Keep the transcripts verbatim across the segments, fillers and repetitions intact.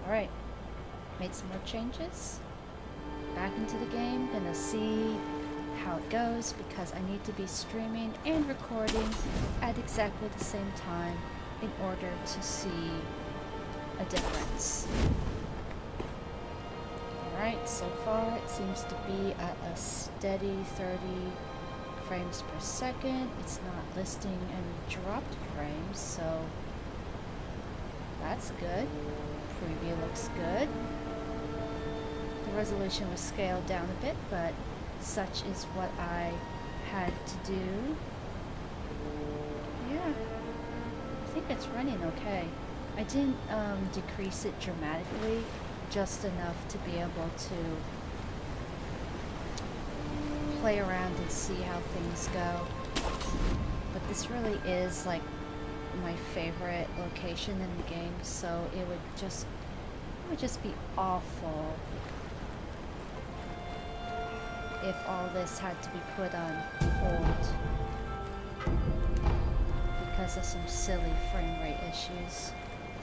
Alright, made some more changes. Back into the game, gonna see how it goes because I need to be streaming and recording at exactly the same time in order to see a difference. Alright, so far it seems to be at a steady thirty frames per second. It's not listing any dropped frames, so that's good. Preview looks good. The resolution was scaled down a bit, but such is what I had to do. Yeah, I think it's running okay. I didn't um, decrease it dramatically, just enough to be able to play around and see how things go. But this really is like my favorite location in the game, so it would just it would just be awful if all this had to be put on hold because of some silly frame rate issues.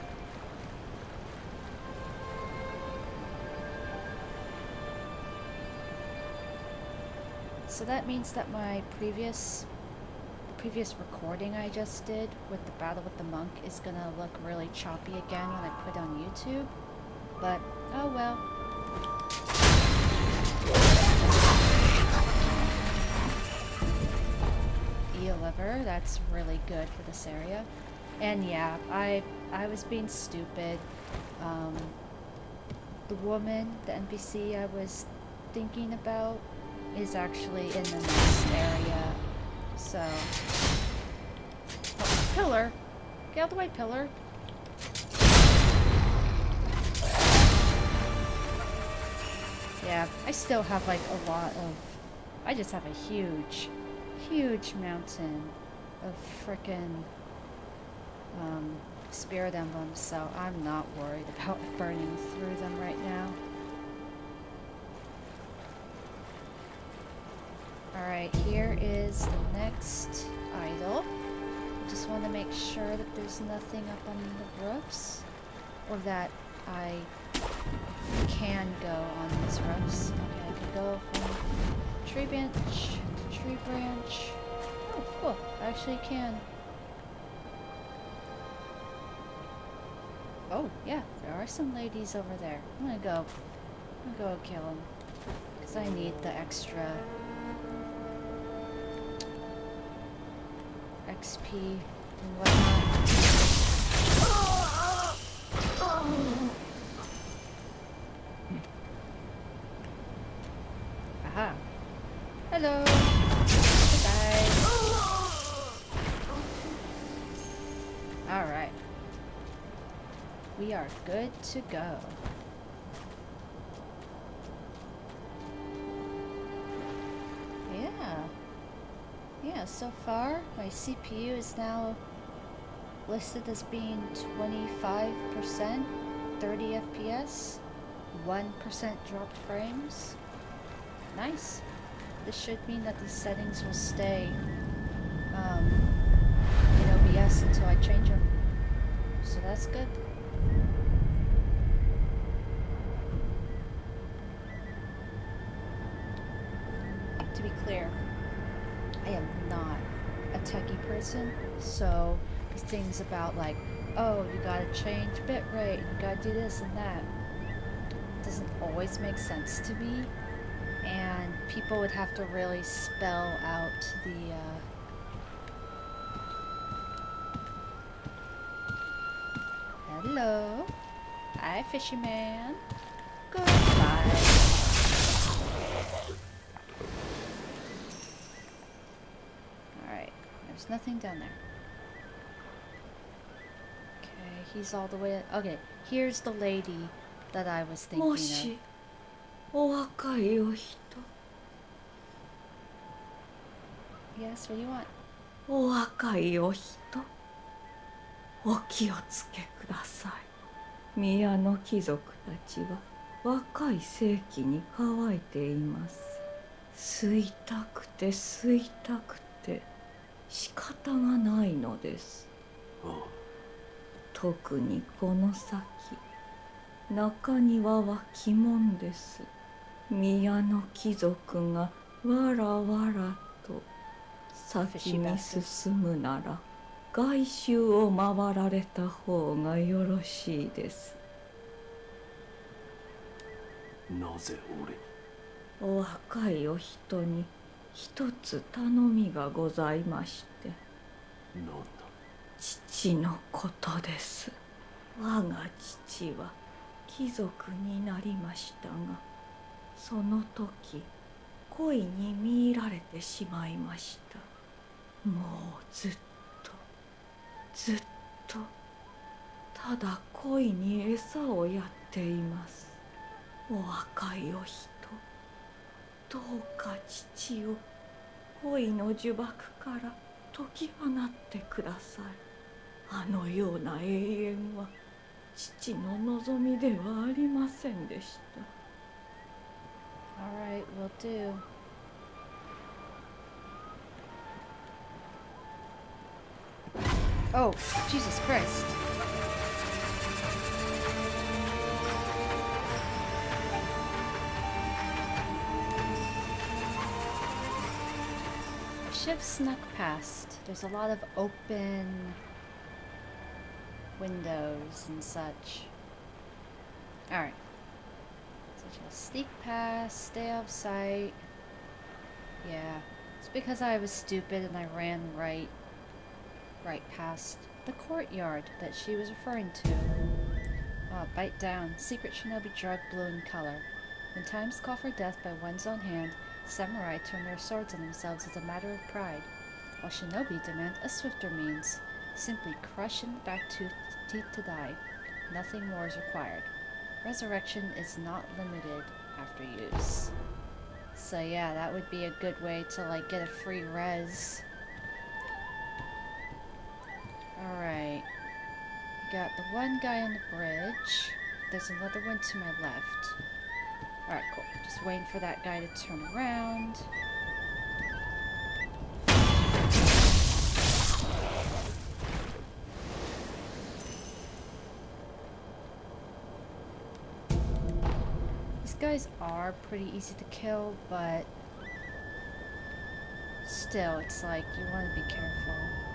So that means that my previous previous recording I just did with the battle with the monk is gonna look really choppy again when I put it on YouTube. But oh well. E lever, that's really good for this area. And yeah, I I was being stupid. Um, the woman, the N P C I was thinking about is actually in the next area. So oh, pillar. Get out of the way, pillar. Yeah, I still have like a lot of I just have a huge huge mountain of frickin' um, spirit emblems, so I'm not worried about burning through them right now. Alright, here is the next idol. Just want to make sure that there's nothing up on the roofs, or that I can go on these roofs. Okay, I can go from tree branch to tree branch. Oh, cool. I actually can. Oh, yeah, there are some ladies over there. I'm gonna go. I'm gonna go kill them. Because I need the extra X P and whatnot. Aha. Hello. Goodbye. Alright. We are good to go. Yeah. Yeah, so far my C P U is now listed as being twenty-five percent, thirty F P S, one percent dropped frames. Nice. This should mean that these settings will stay um, in O B S until I change them. So that's good. To be clear, I am not a techie person, so these things about like, oh, you gotta change bitrate, you gotta do this and that, doesn't always make sense to me, and people would have to really spell out the uh, hello, hi fisherman, goodbye. Alright, there's nothing down there. Okay, he's all the way. Okay, here's the lady that I was thinking of. Yes, what do you want? お若いお人、お気をつけください。宮の貴族たちは若い世紀に乾いています。吸いたくて吸いたくて仕方がないのです。特にこの先、 中庭は鬼門です。宮の貴族がわらわらと先に進むなら外周を回られた方がよろしいです。 なぜ俺に？ お若いお人に一つ頼みがございまして。 なんだ？ 父のことです。我が父は貴族になりましたが、その時恋に見入られてしまいました。もうずっとずっとただ恋に餌をやっています。お若いお人、どうか父を恋の呪縛から解き放ってください。あのような永遠は父の望みではありませんでした。 Alright, will do. Oh, Jesus Christ. The ship snuck past. There's a lot of open windows and such. Alright. So just sneak past, stay off sight. Yeah. It's because I was stupid and I ran right right past the courtyard that she was referring to. Oh, bite down. Secret shinobi drug blue in color. When times call for death by one's own hand, samurai turn their swords on themselves as a matter of pride, while shinobi demand a swifter means. Simply crush in the back tooth, teeth to die. Nothing more is required. Resurrection is not limited after use. So yeah, that would be a good way to like get a free res. Alright. Got the one guy on the bridge. There's another one to my left. Alright, cool. Just waiting for that guy to turn around. These guys are pretty easy to kill, but still, it's like you want to be careful.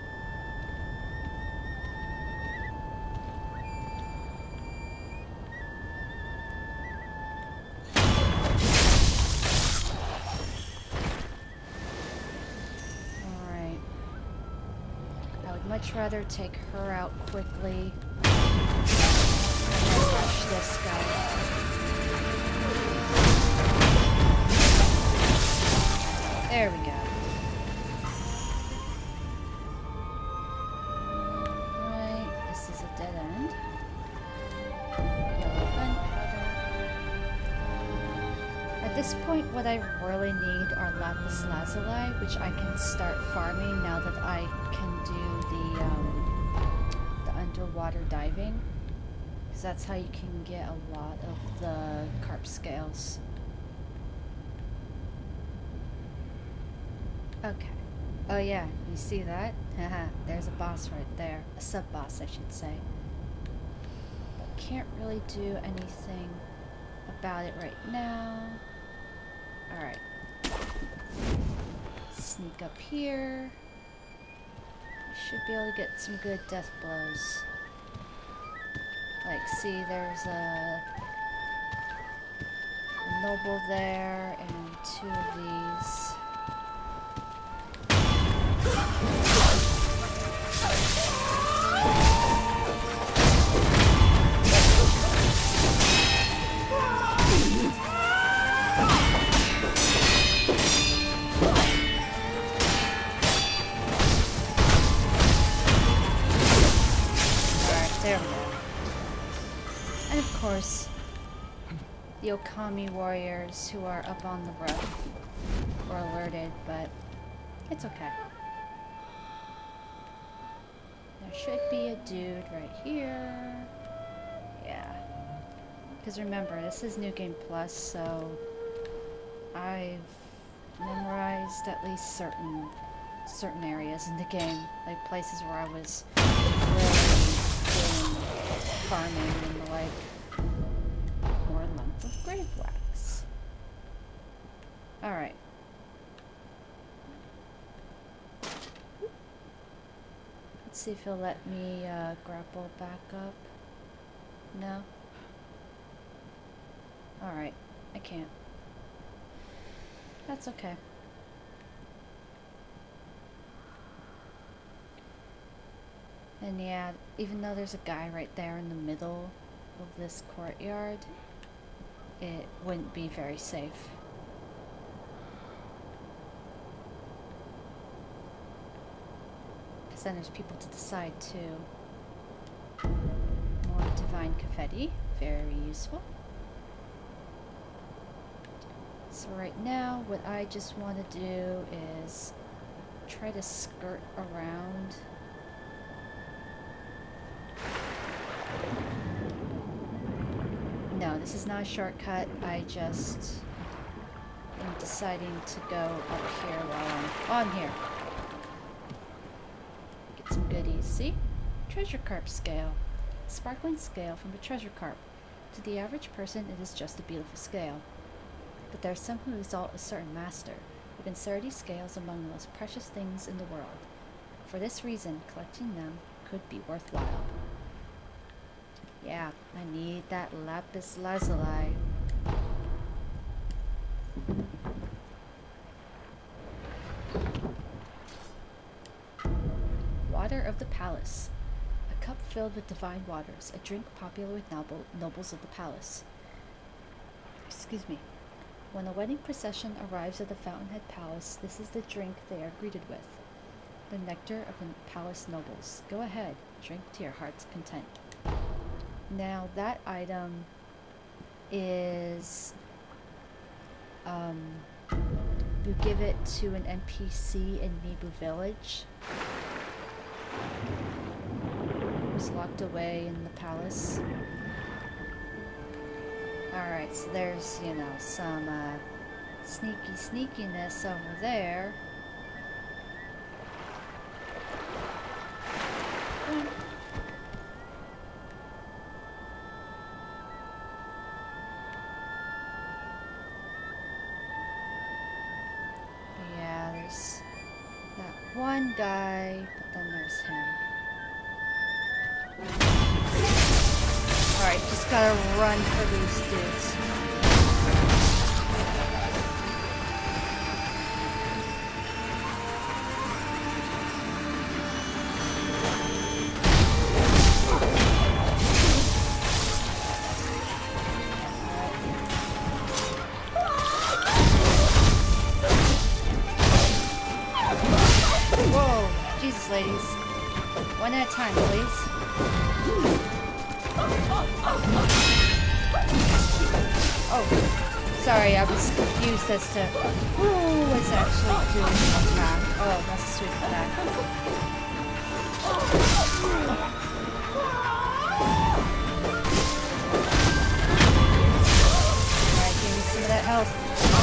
Much rather take her out quickly and rush this guy. There we go. Right, this is a dead end. Yellow gunpowder. At this point, what I really need are lapis lazuli, which I can start farming now that I can do the um, the underwater diving, because that's how you can get a lot of the carp scales. Okay. Oh yeah, you see that? Haha, there's a boss right there. A sub-boss, I should say. But can't really do anything about it right now. Alright. Sneak up here. Should be able to get some good death blows. Like, see, there's a, a noble there and two of these. There we go. And of course, the Okami warriors who are up on the roof were alerted, but it's okay. There should be a dude right here. Yeah. Because remember, this is New Game Plus, so I've memorized at least certain certain areas in the game, like places where I was really farming and the like. lump of grave wax. Alright. Let's see if he'll let me uh, grapple back up. No? Alright, I can't. That's okay. And yeah, even though there's a guy right there in the middle of this courtyard, it wouldn't be very safe. Because then there's people to the side too. More divine confetti, very useful. So right now, what I just want to do is try to skirt around. No, this is not a shortcut. I just am deciding to go up here while I'm on here. Get some goodies. See? Treasure carp scale. Sparkling scale from a treasure carp. To the average person, it is just a beautiful scale. But there are some who exalt a certain master, who consider these scales among the most precious things in the world. For this reason, collecting them could be worthwhile. Yeah, I need that lapis lazuli. Water of the palace. A cup filled with divine waters, a drink popular with noble nobles of the palace. Excuse me. When a wedding procession arrives at the Fountainhead Palace, this is the drink they are greeted with. The nectar of the palace nobles. Go ahead, drink to your heart's content. Now that item is, um, you give it to an N P C in Mibu Village. Who's locked away in the palace. Alright, so there's, you know, some uh, sneaky sneakiness over there. Mm. But yeah, there's that one guy, but then there's him. Alright, just gotta run for these dudes. Whoa, Jesus, ladies. One at a time, please. Oh, sorry, I was confused as to who was actually doing the attack. Oh, that's a sweet attack. Alright, give me some of that health.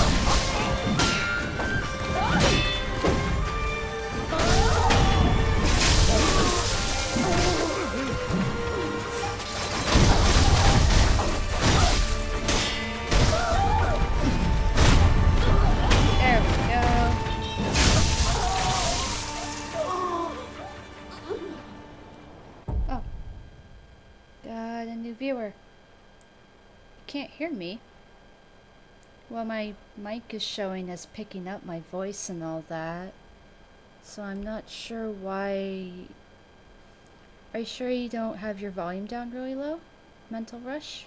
Viewer, you can't hear me. Well, my mic is showing as picking up my voice and all that, so I'm not sure why. Are you sure you don't have your volume down really low? Mental Rush?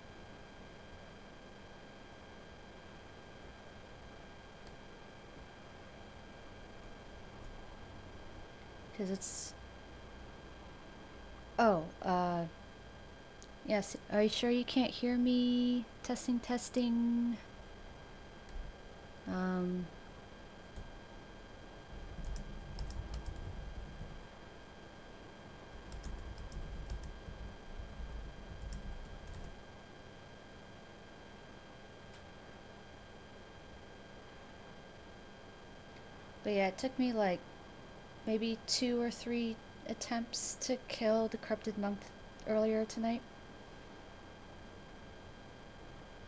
Because it's... Oh, uh... Yes, are you sure you can't hear me? Testing, testing. Um. But yeah, it took me like maybe two or three attempts to kill the corrupted monk earlier tonight.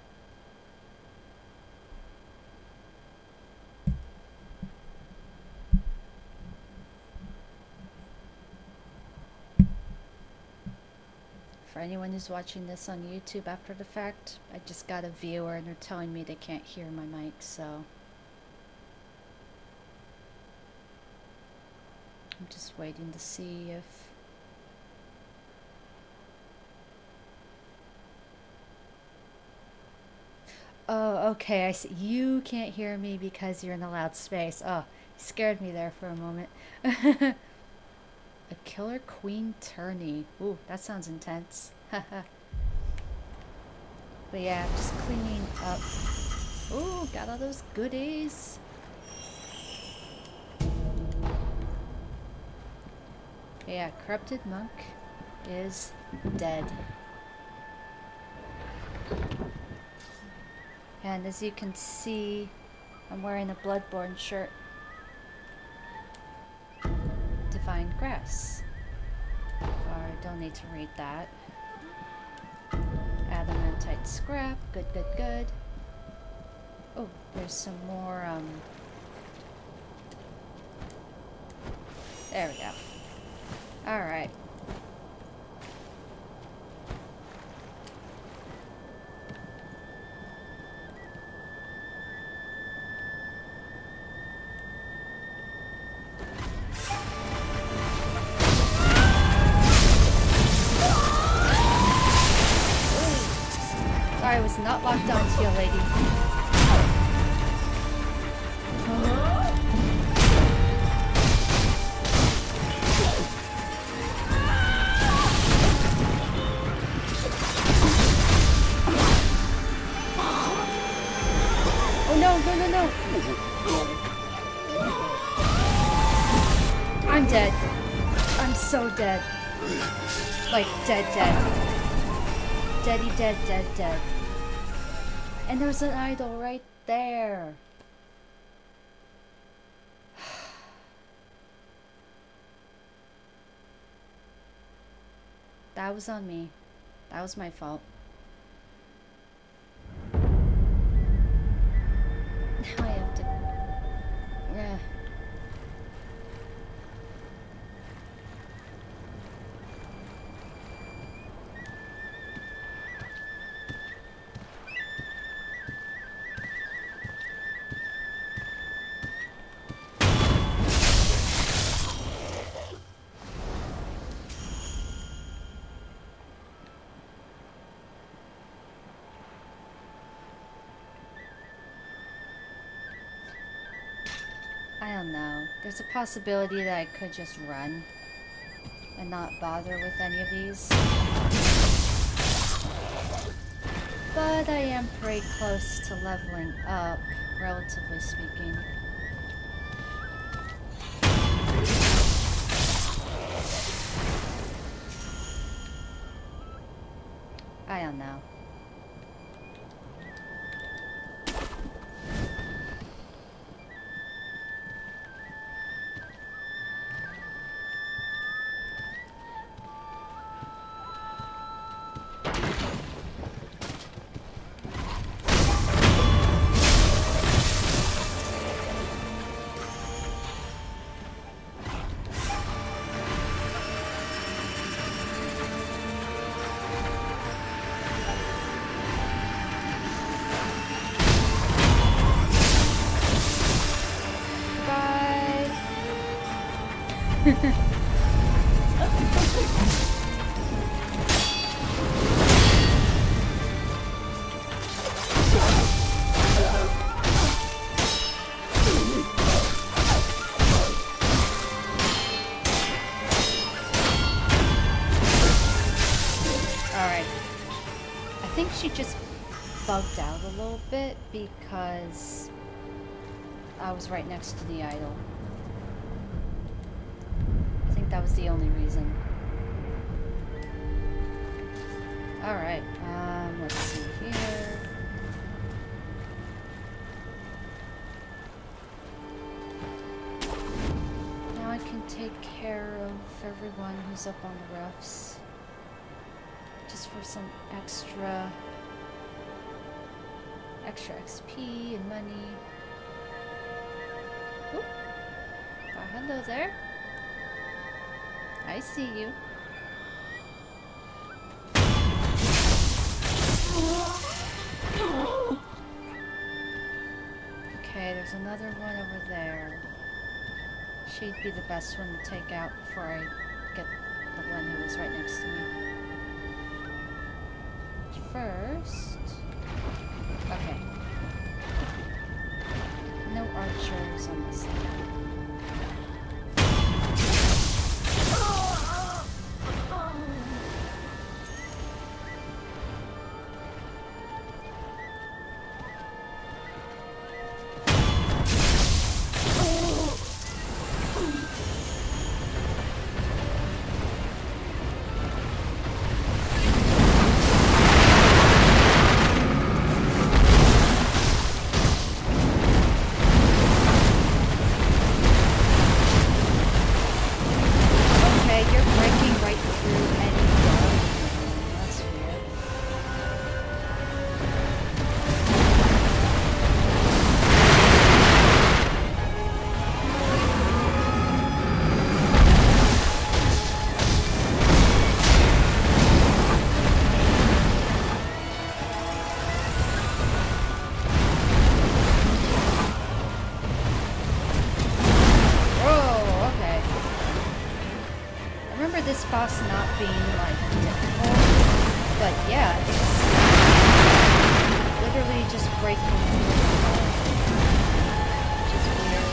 For anyone who's watching this on YouTube after the fact, I just got a viewer and they're telling me they can't hear my mic, so I'm just waiting to see if oh, okay, I see. You can't hear me because you're in a loud space. Oh, scared me there for a moment. A killer queen tourney. Ooh, that sounds intense. But yeah, just cleaning up. Ooh, got all those goodies. Yeah, corrupted monk is dead. And as you can see, I'm wearing a Bloodborne shirt. Divine grass. I don't need to read that. Adamantite scrap. Good, good, good. Oh, there's some more, um... there we go. Alright. Sorry, I was not locked onto you, lady. Oh no, no, no, no! I'm dead. I'm so dead. Like, dead, dead. Deady, dead, dead, dead. And there's an idol right there. That was on me. That was my fault. Now I have to... Yeah. I don't know. There's a possibility that I could just run and not bother with any of these. But I am pretty close to leveling up, relatively speaking. I don't know. Bugged out a little bit because I was right next to the idol. I think that was the only reason. Alright, um, let's see here. Now I can take care of everyone who's up on the roofs. Just for some extra... extra X P and money. Oop. Oh, hello there. I see you. there's another one over there. She'd be the best one to take out before I get the one who was right next to me. First... Okay. No archers on this side. This boss not being like difficult, but yeah, it's literally just breaking through the wall, which is weird.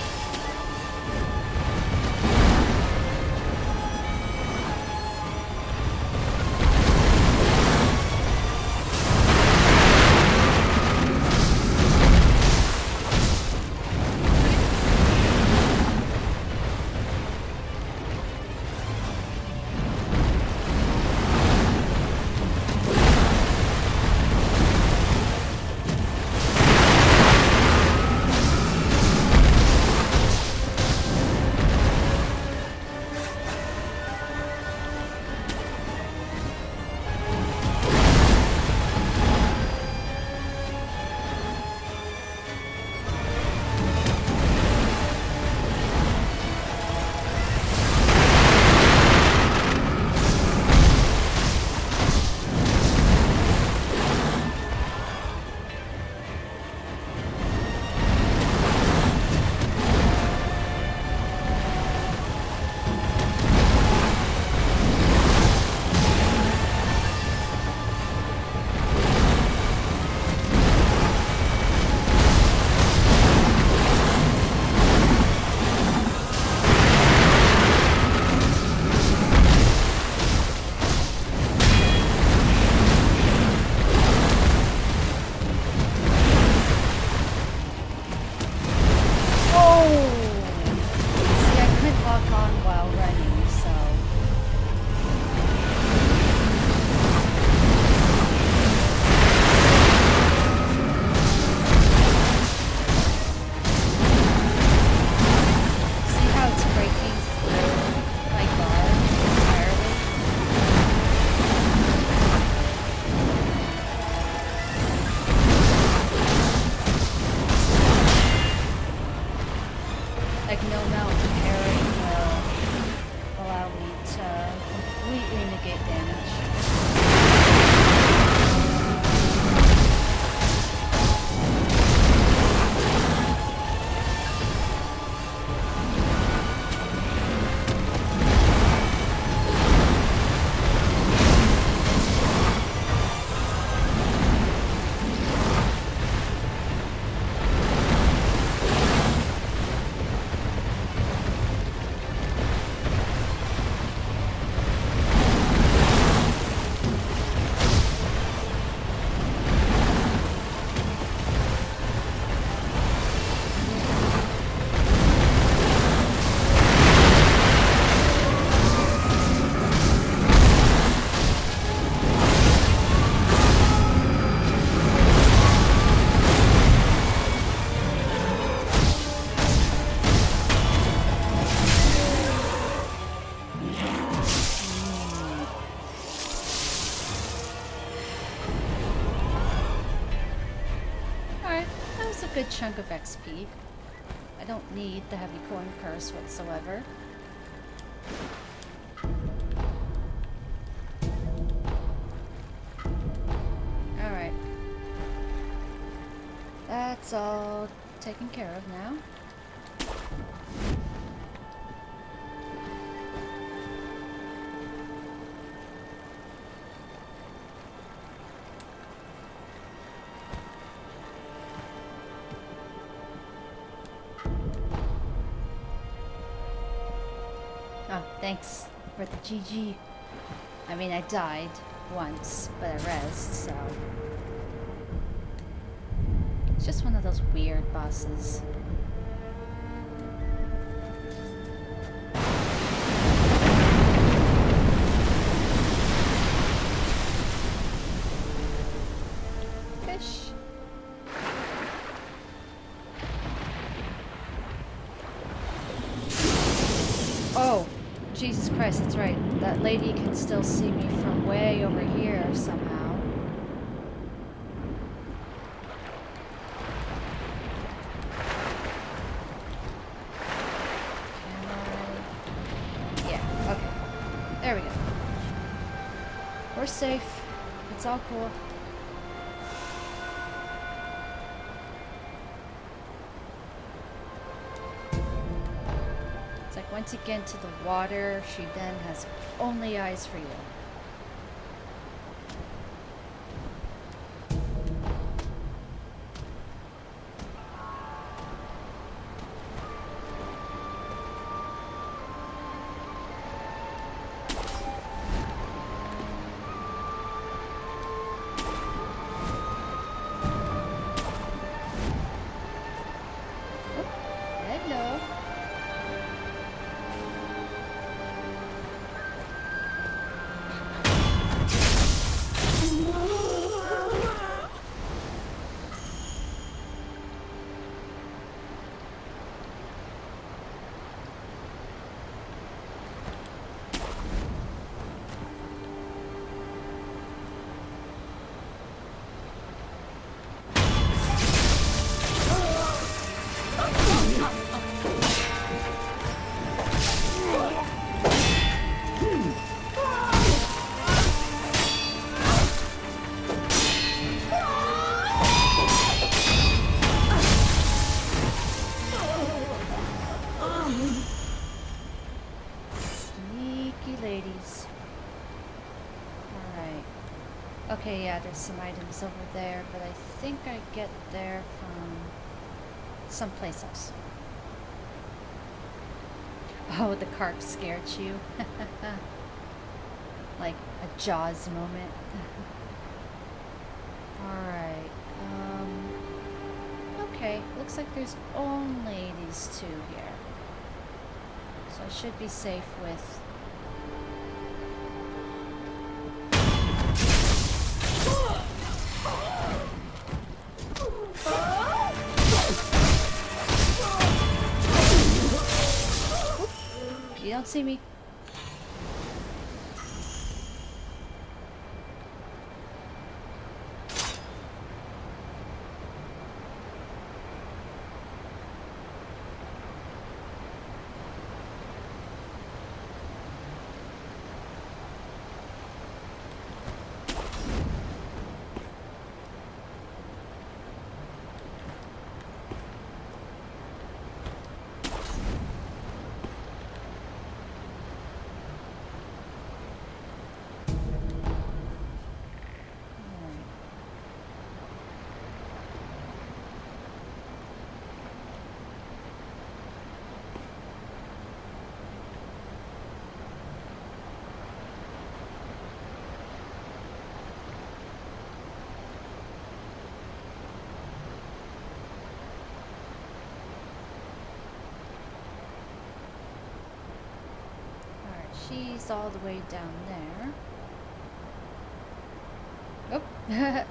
Good chunk of X P. I don't need the heavy coin purse whatsoever. Alright. That's all taken care of now. Oh, thanks for the G G. I mean, I died once, but I rezzed, so... It's just one of those weird bosses. Fish. Oh, Jesus Christ, that's right. That lady can still see me from way over here somehow. There we go. We're safe. It's all cool. It's like once you get into the water, she then has only eyes for you. Okay, yeah, there's some items over there, but I think I get there from someplace else. Oh, the carp scared you. Like a Jaws moment. Alright, um... okay, looks like there's only these two here. So I should be safe with... You don't see me. She's all the way down there.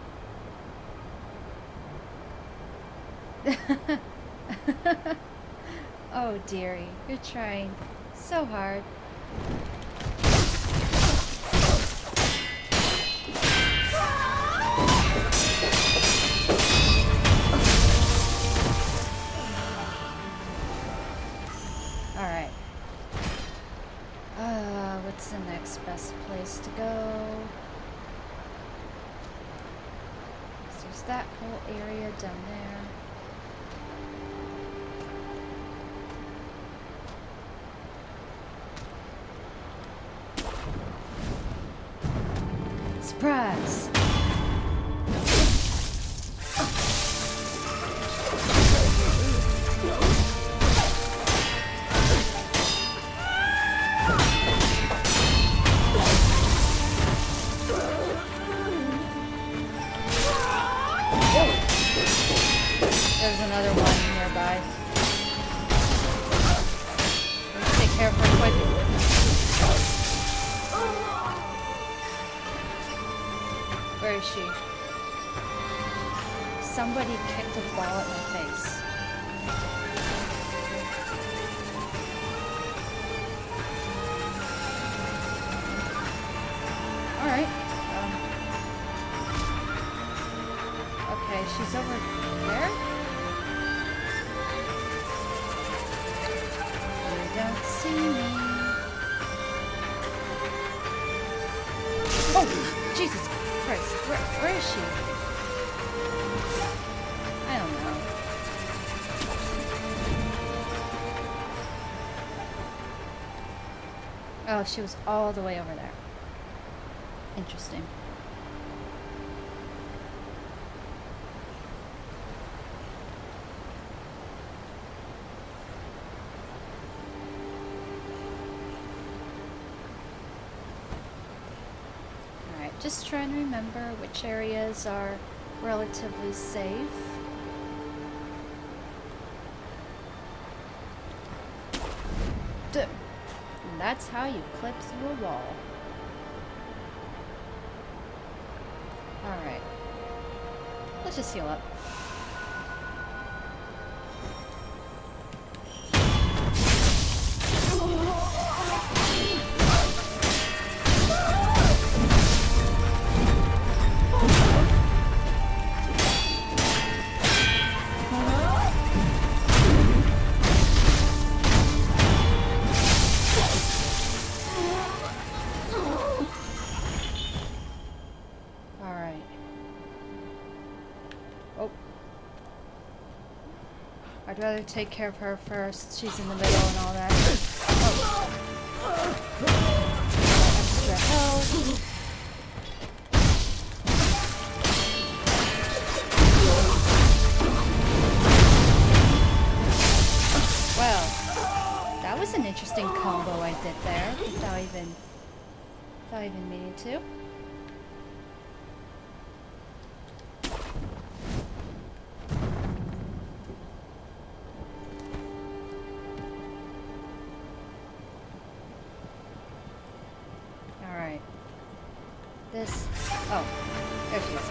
Oh. Oh, dearie. You're trying so hard. Alright. Uh, what's the next best place to go? So there's that whole area down there. Surprise! There's another one nearby. Let's take care of her quick. Where is she? Somebody kicked a ball at my face. Alright. Um, okay, she's over there? You don't see me. Oh! Jesus Christ. Where, where is she? I don't know. Oh, she was all the way over there. Interesting. Alright, just trying to remember which areas are relatively safe. Duh. And that's how you clip through a wall. Alright. Let's just heal up. I'd rather take care of her first. She's in the middle and all that. Oh. Extra health. Well, that was an interesting combo I did there without even, without even meaning to. This. Oh, there she is.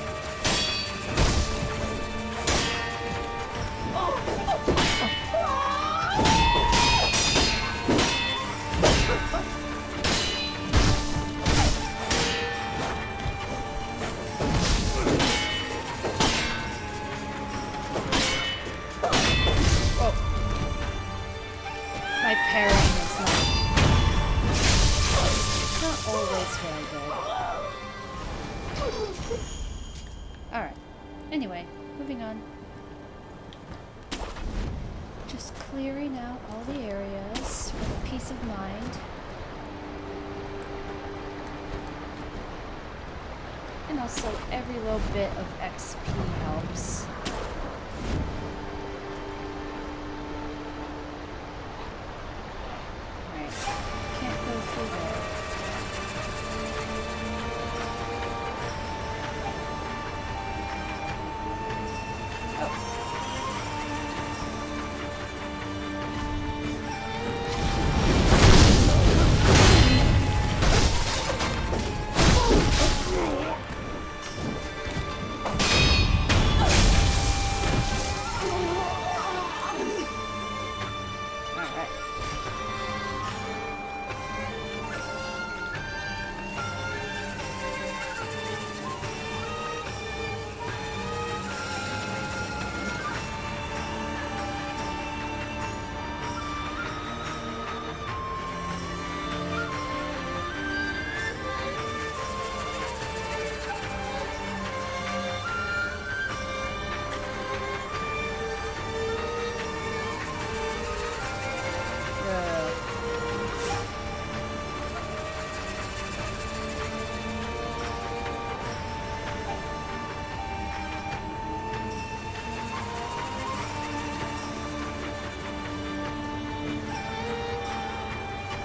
Oh. My parrying is not, not always very good. Alright. Anyway, moving on. Just clearing out all the areas for peace of mind. And also, every little bit of X P helps. Alright. Can't go through there.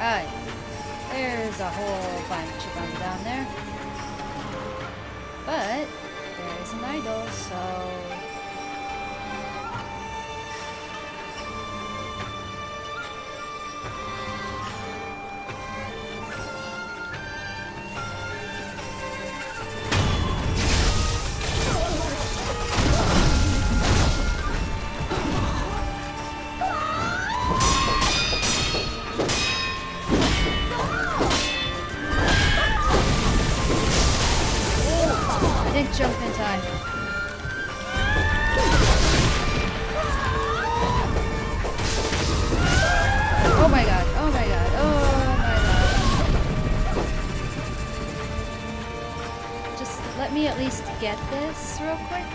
Alright. There's a whole bunch of them down there. But there's an idol, so... Jump in time. Oh my god, oh my god, oh my god. Just let me at least get this real quick.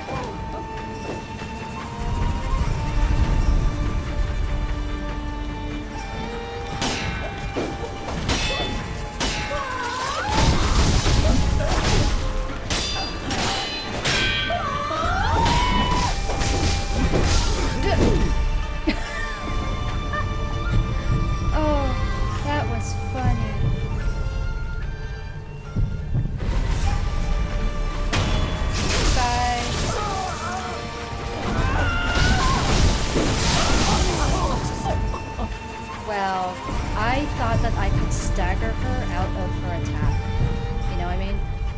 Well, I thought that I could stagger her out of her attack. You know what I mean?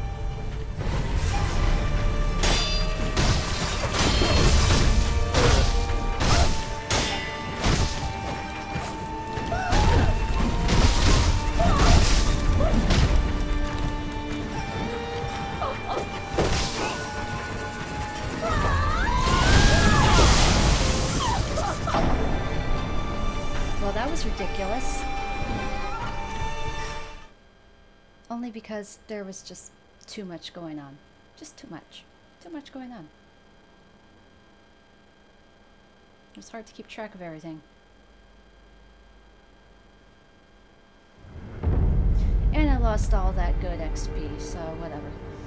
That was ridiculous. Only because there was just too much going on. Just too much. Too much going on. It's hard to keep track of everything. And I lost all that good X P, so whatever.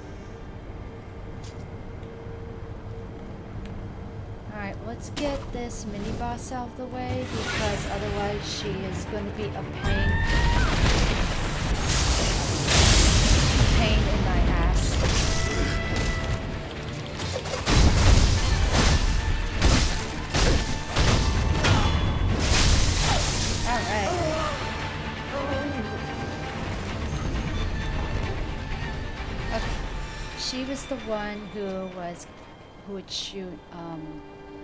Alright, let's get this mini-boss out of the way, because otherwise she is going to be a pain, pain in my ass. Alright. Okay. She was the one who was, who would shoot, um...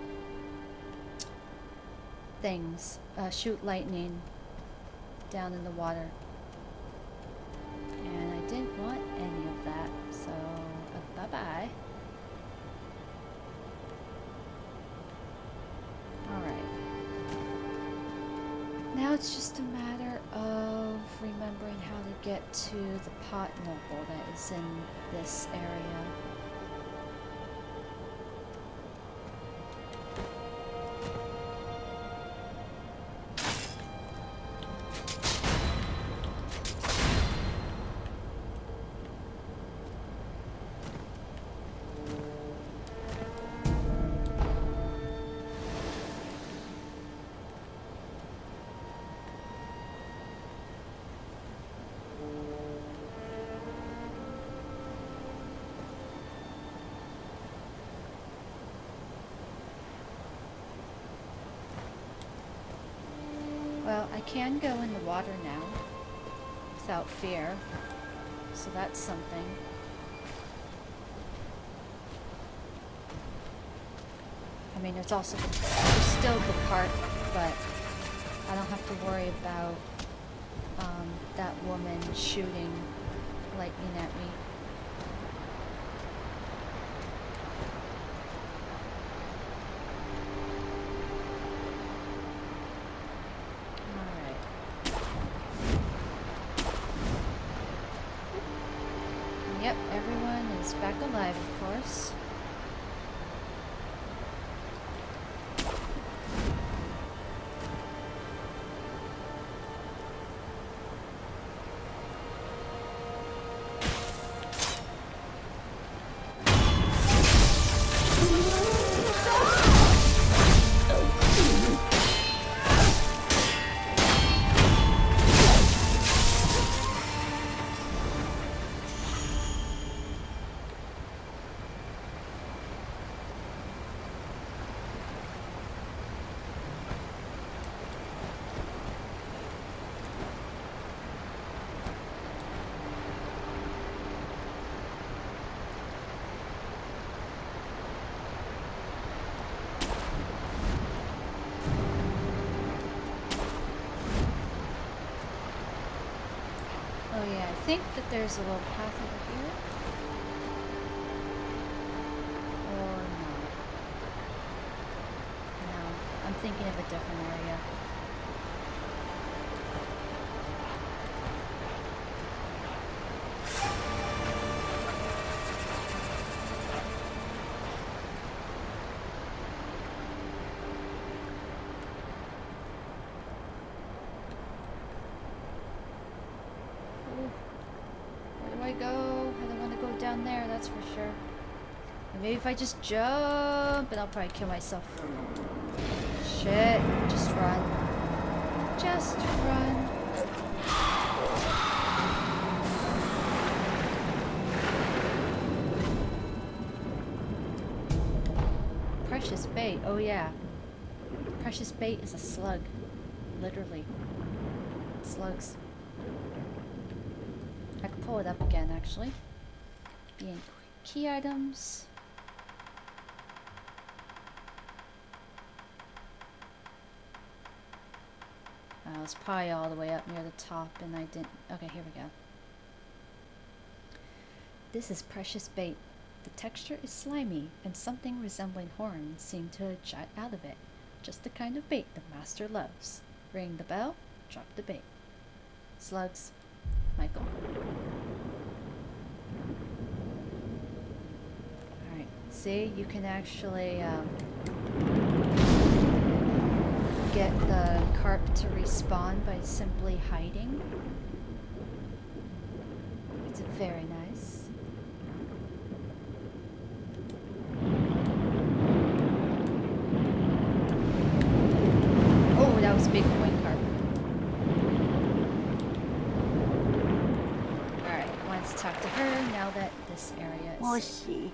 things, uh, shoot lightning down in the water, and I didn't want any of that, so uh, bye bye. Alright, now it's just a matter of remembering how to get to the pot noble that is in this area. Well, I can go in the water now without fear, so that's something. I mean, there's also the, there's still the part, but I don't have to worry about um, that woman shooting lightning at me. Yep, everyone is back alive, of course. think that there's a little path over here. Or no. No, I'm thinking of a different area. Maybe if I just jump, and I'll probably kill myself. Shit, just run. Just run. Precious bait, oh yeah. Precious bait is a slug. Literally. Slugs. I could pull it up again, actually. Being key items. Uh, it's probably all the way up near the top, and I didn't. Okay, here we go. This is precious bait. The texture is slimy, and something resembling horns seem to jut out of it. Just the kind of bait the master loves. Ring the bell, drop the bait. Slugs, Michael. Alright, see, you can actually um, get the carp to respawn by simply hiding. It's very nice. Oh, that was a big point carp. Alright, let's talk to her now that this area is... もし、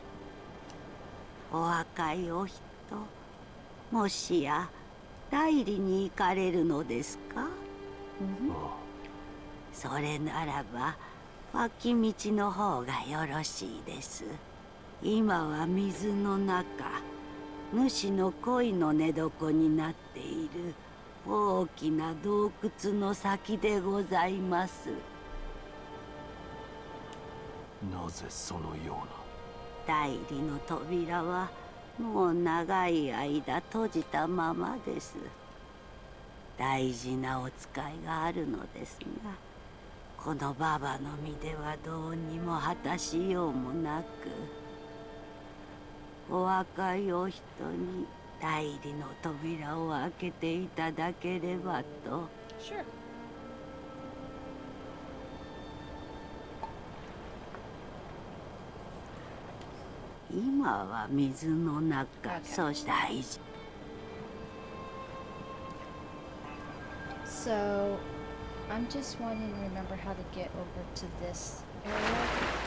お若いお人、もしや代理に行かれるのですか？それならば脇道の方がよろしいです。今は水の中、主の恋の寝床になっている大きな洞窟の先でございます。 なぜそのような。 代理の扉はもう長い間閉じたままです。大事なお使いがあるのですが、このババの身ではどうにも果たしようもなく、お若いお人に代理の扉を開けていただければと。 Sure. 今は水の中、そうした大事。 So, I'm just wanting to remember how to get over to this area.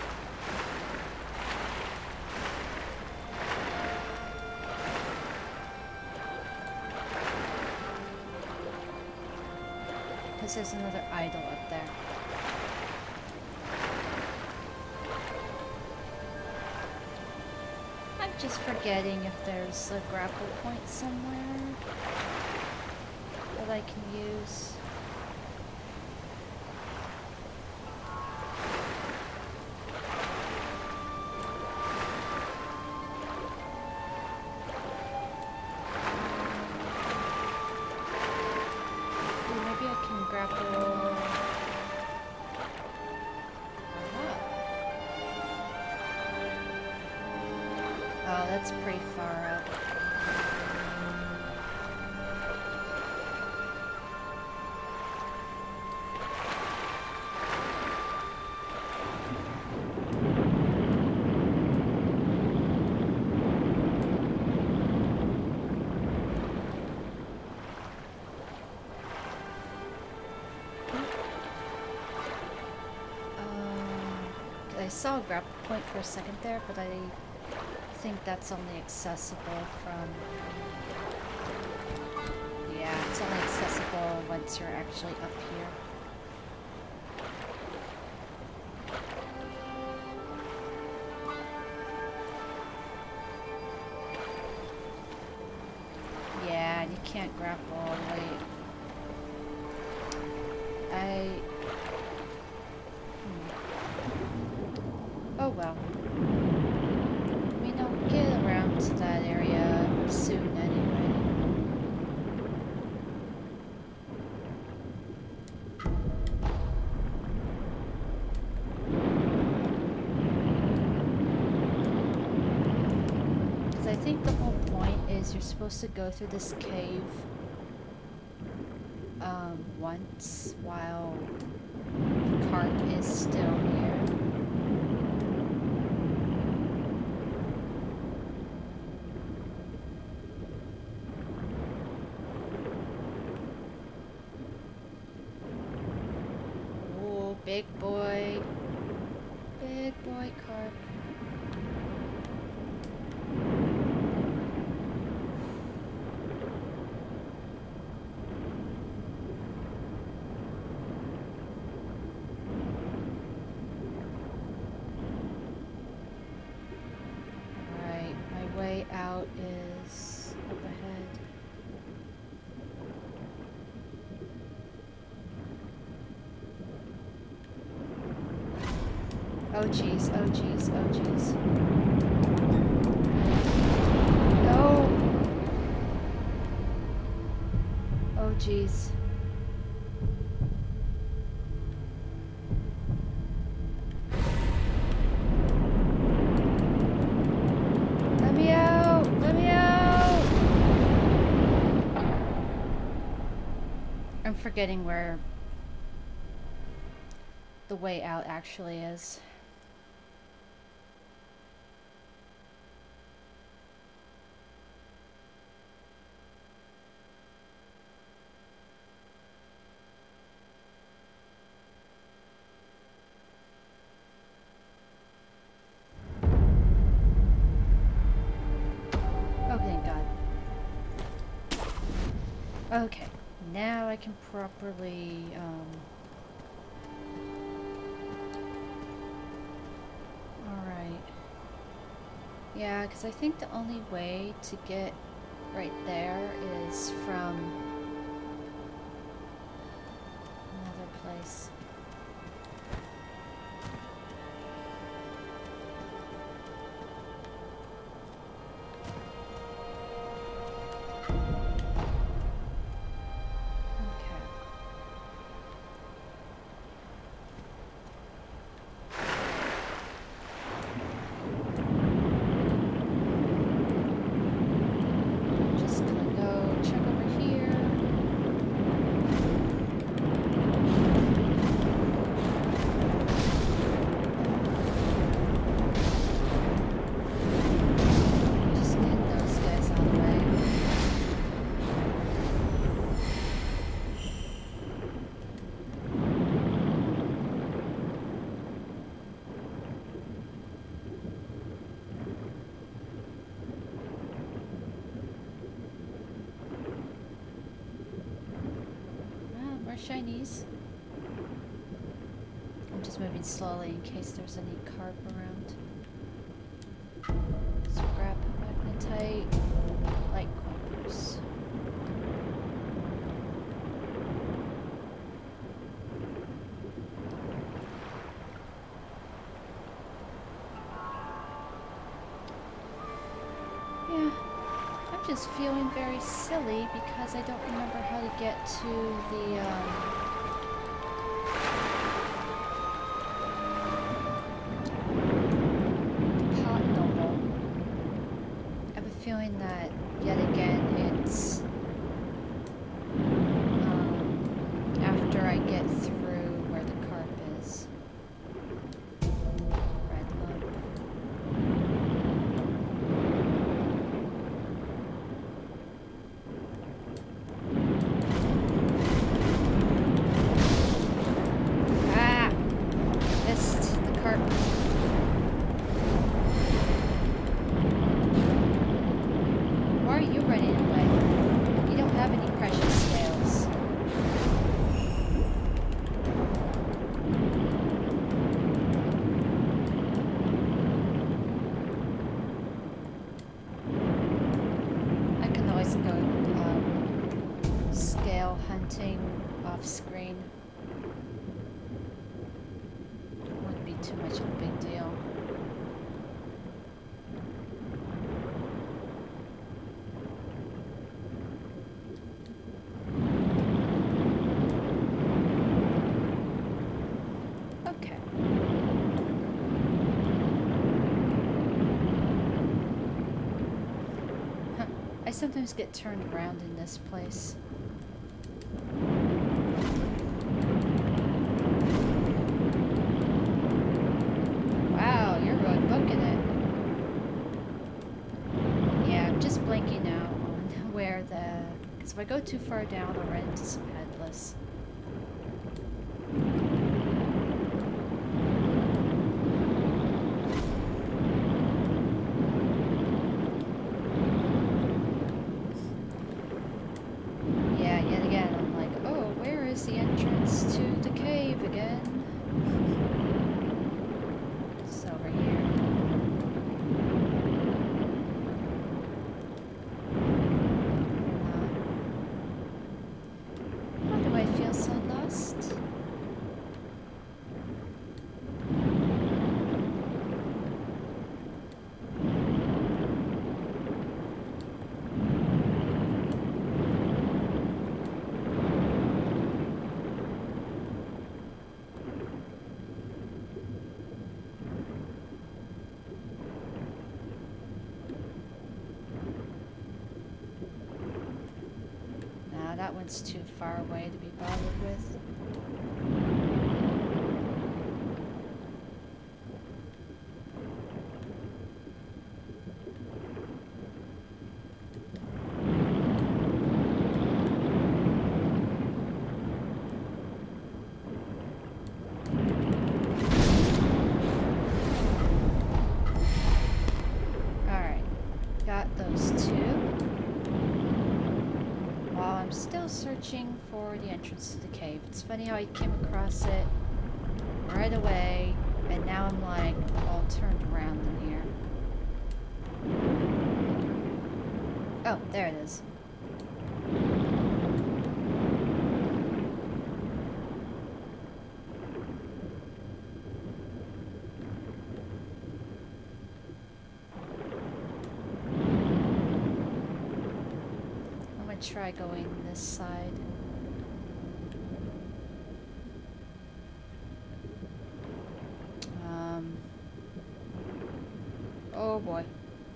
Because there's another idol up there. I'm just forgetting if there's a grapple point somewhere that I can use. Ooh, maybe I can grapple. Oh, that's pretty far up. Um, I saw a grapple point for a second there, but I I think that's only accessible from... Yeah, it's only accessible once you're actually up here. Yeah, you can't grapple all the way. I... well. I mean, I'll get around to that area soon anyway. Because I think the whole point is you're supposed to go through this cave um, once while the cart is still here. Big boy. Big boy carp. Alright, my way out is up ahead. Oh jeez, oh jeez, oh jeez. No! Oh jeez. Let me out! Let me out! I'm forgetting where the way out actually is. Okay, now I can properly, um... alright. Yeah, because I think the only way to get right there is from another place. Shinies. I'm just moving slowly in case there's any carp around. Scrap magnetite, light corpus. Yeah. I'm just feeling very silly because I don't remember how to get to the, um, pot noble. I have a feeling that, yet again, it's, um, after I get through where the carp is. Red lump. Why are you running sometimes get turned around in this place. Wow, you're really booking it. Yeah, I'm just blanking out on where the... Because if I go too far down, I'll run into some headless. That one's too far away to be bothered with. Alright, got those two. Still searching for the entrance to the cave. It's funny how I came across it right away, and now I'm like all turned around in here. Oh, there it is. Try going this side. Um. Oh boy.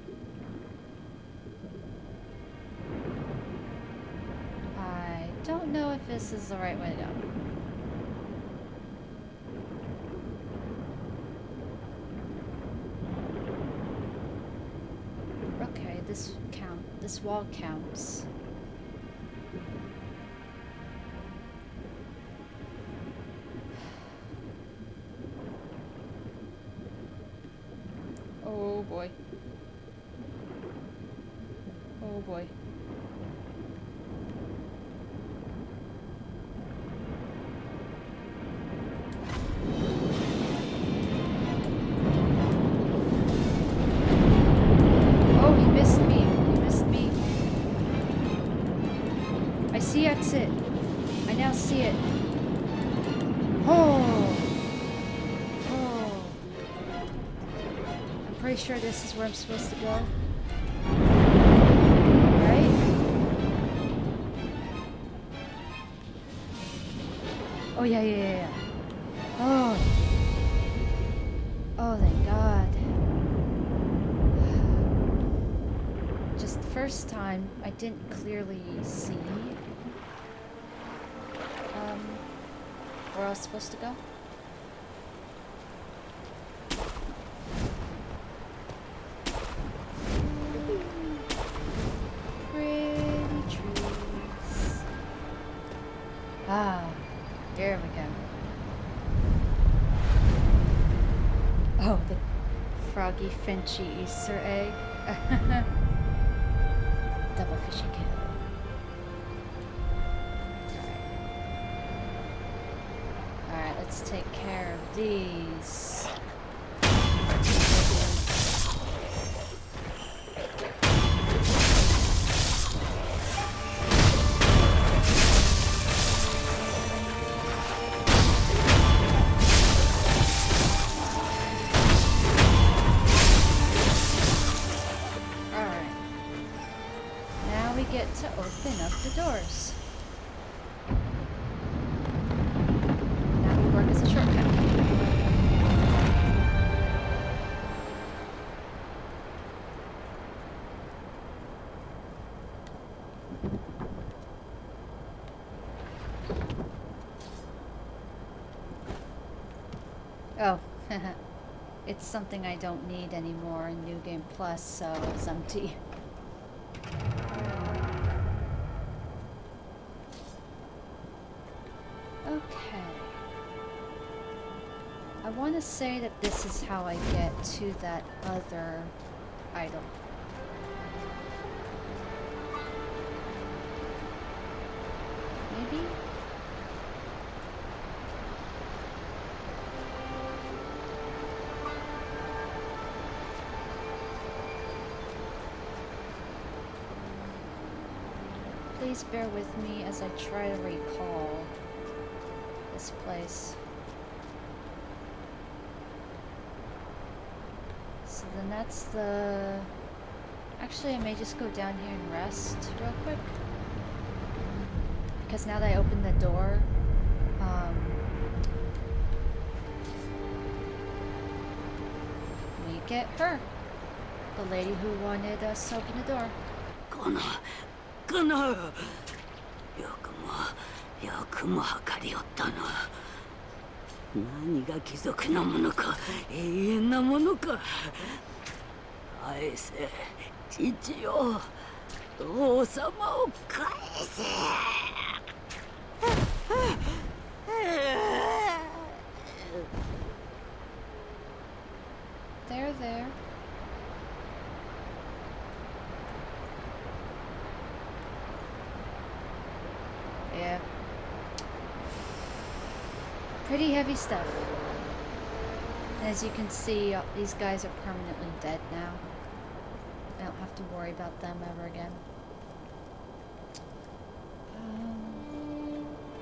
I don't know if this is the right way to go. Okay, this count. This wall counts. Oh boy. Oh boy. Oh, he missed me. He missed me. I see exit. I now see it. Oh. Pretty sure this is where I'm supposed to go. Right? Oh yeah, yeah, yeah, yeah. Oh. Oh, thank God. Just the first time, I didn't clearly see um, where I was supposed to go. Ah, here we go. Oh, the froggy finchy Easter egg. Double fishing kill. Alright. Alright, let's take care of these. To open up the doors. That will work as a shortcut. Oh, it's something I don't need anymore in New Game Plus, so it's empty. Okay. I want to say that this is how I get to that other item. Maybe? Please bear with me as I try to recall this place. So then that's the... Actually, I may just go down here and rest real quick. Because now that I opened the door, um, we get her. The lady who wanted us to open the door. Gonna, gonna. よくも、よくも測りおったな。何が貴族のものか、永遠なものか。返せ、父よ。王様を返せ。 There, there. Yeah. Pretty heavy stuff. As you can see, these guys are permanently dead now. I don't have to worry about them ever again. Um,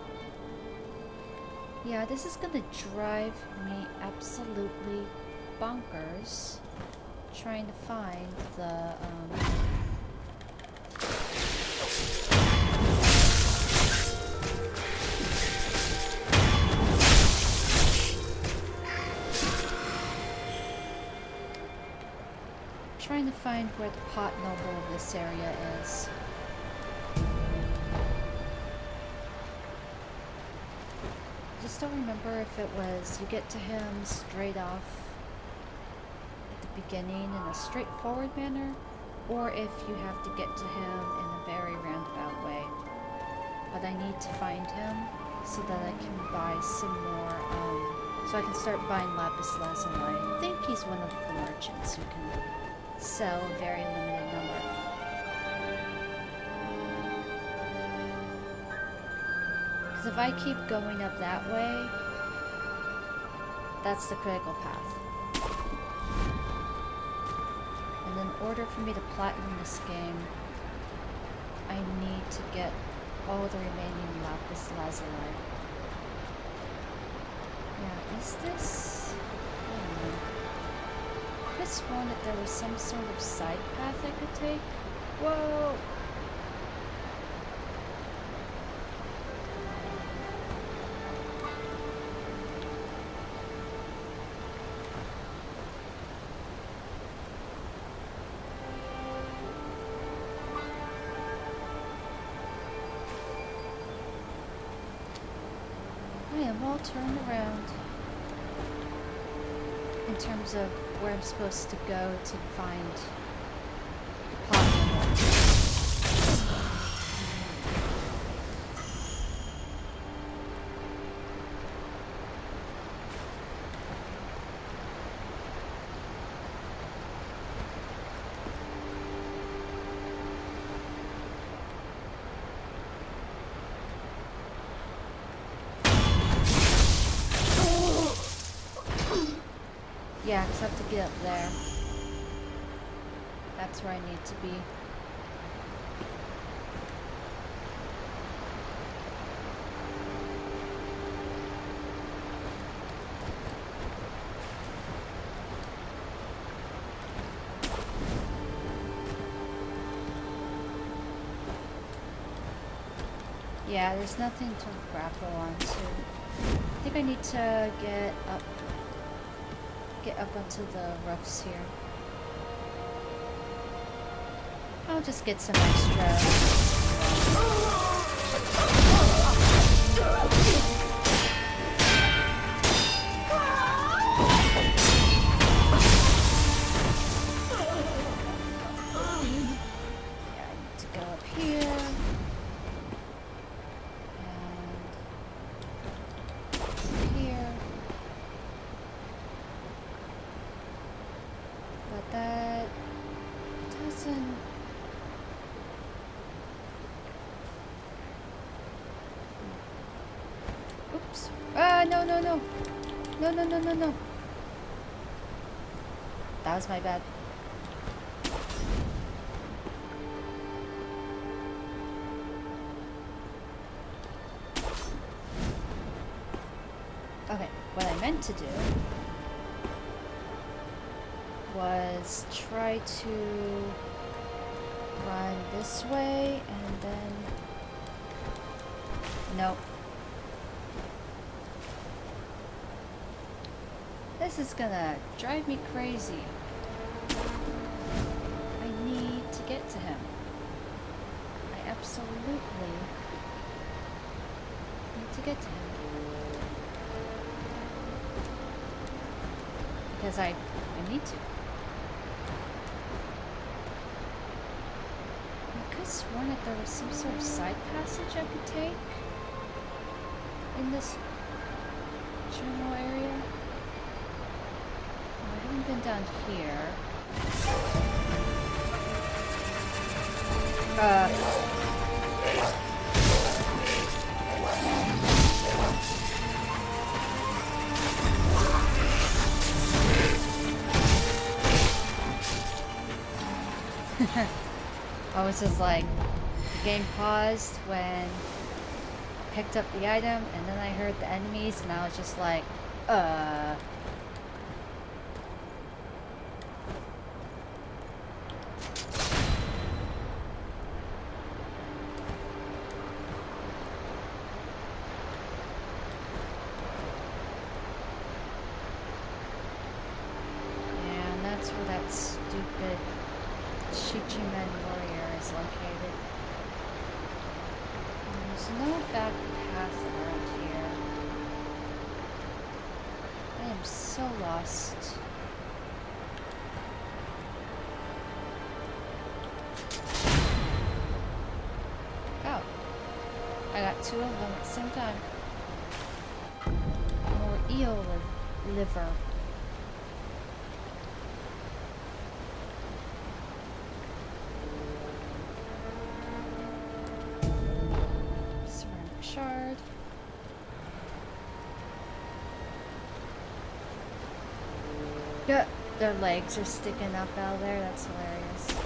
yeah, this is gonna drive me absolutely bonkers trying to find the um, trying to find where the pot noble of this area is. I just don't remember if it was you get to him straight off at the beginning in a straightforward manner, or if you have to get to him in a very roundabout way. But I need to find him so that I can buy some more, um, so I can start buying lapis lazuli. I think he's one of the merchants who can sell a very limited number. Because if I keep going up that way, that's the critical path. And in order for me to platinum this game, I need to get all the remaining lapis lazuli. Yeah, is this... I don't know. I could have sworn that there was some sort of side path I could take. Whoa! I am all turned around in terms of where I'm supposed to go to find the pot noble. Yeah, I just have to get up there. That's where I need to be. Yeah, there's nothing to grapple onto. I think I need to get up get up onto the roofs here. I'll just get some extra. reason... Oops. Ah, no, no, no. No, no, no, no, no. That was my bad. Okay, what I meant to do was try to run this way and then... Nope. This is gonna drive me crazy. I need to get to him. I absolutely need to get to him. Because I, I need to. I could have sworn that there was some sort of side passage I could take in this general area. Well, I haven't been down here. Uh... I was just like, the game paused when I picked up the item, and then I heard the enemies, and I was just like, uh... Yeah, and that's where that stupid Shichimen warrior is located. And there's no back path around here. I am so lost. Oh. I got two of them at the same time. More eel li liver. Shard. Yeah, their legs are sticking up out there. That's hilarious.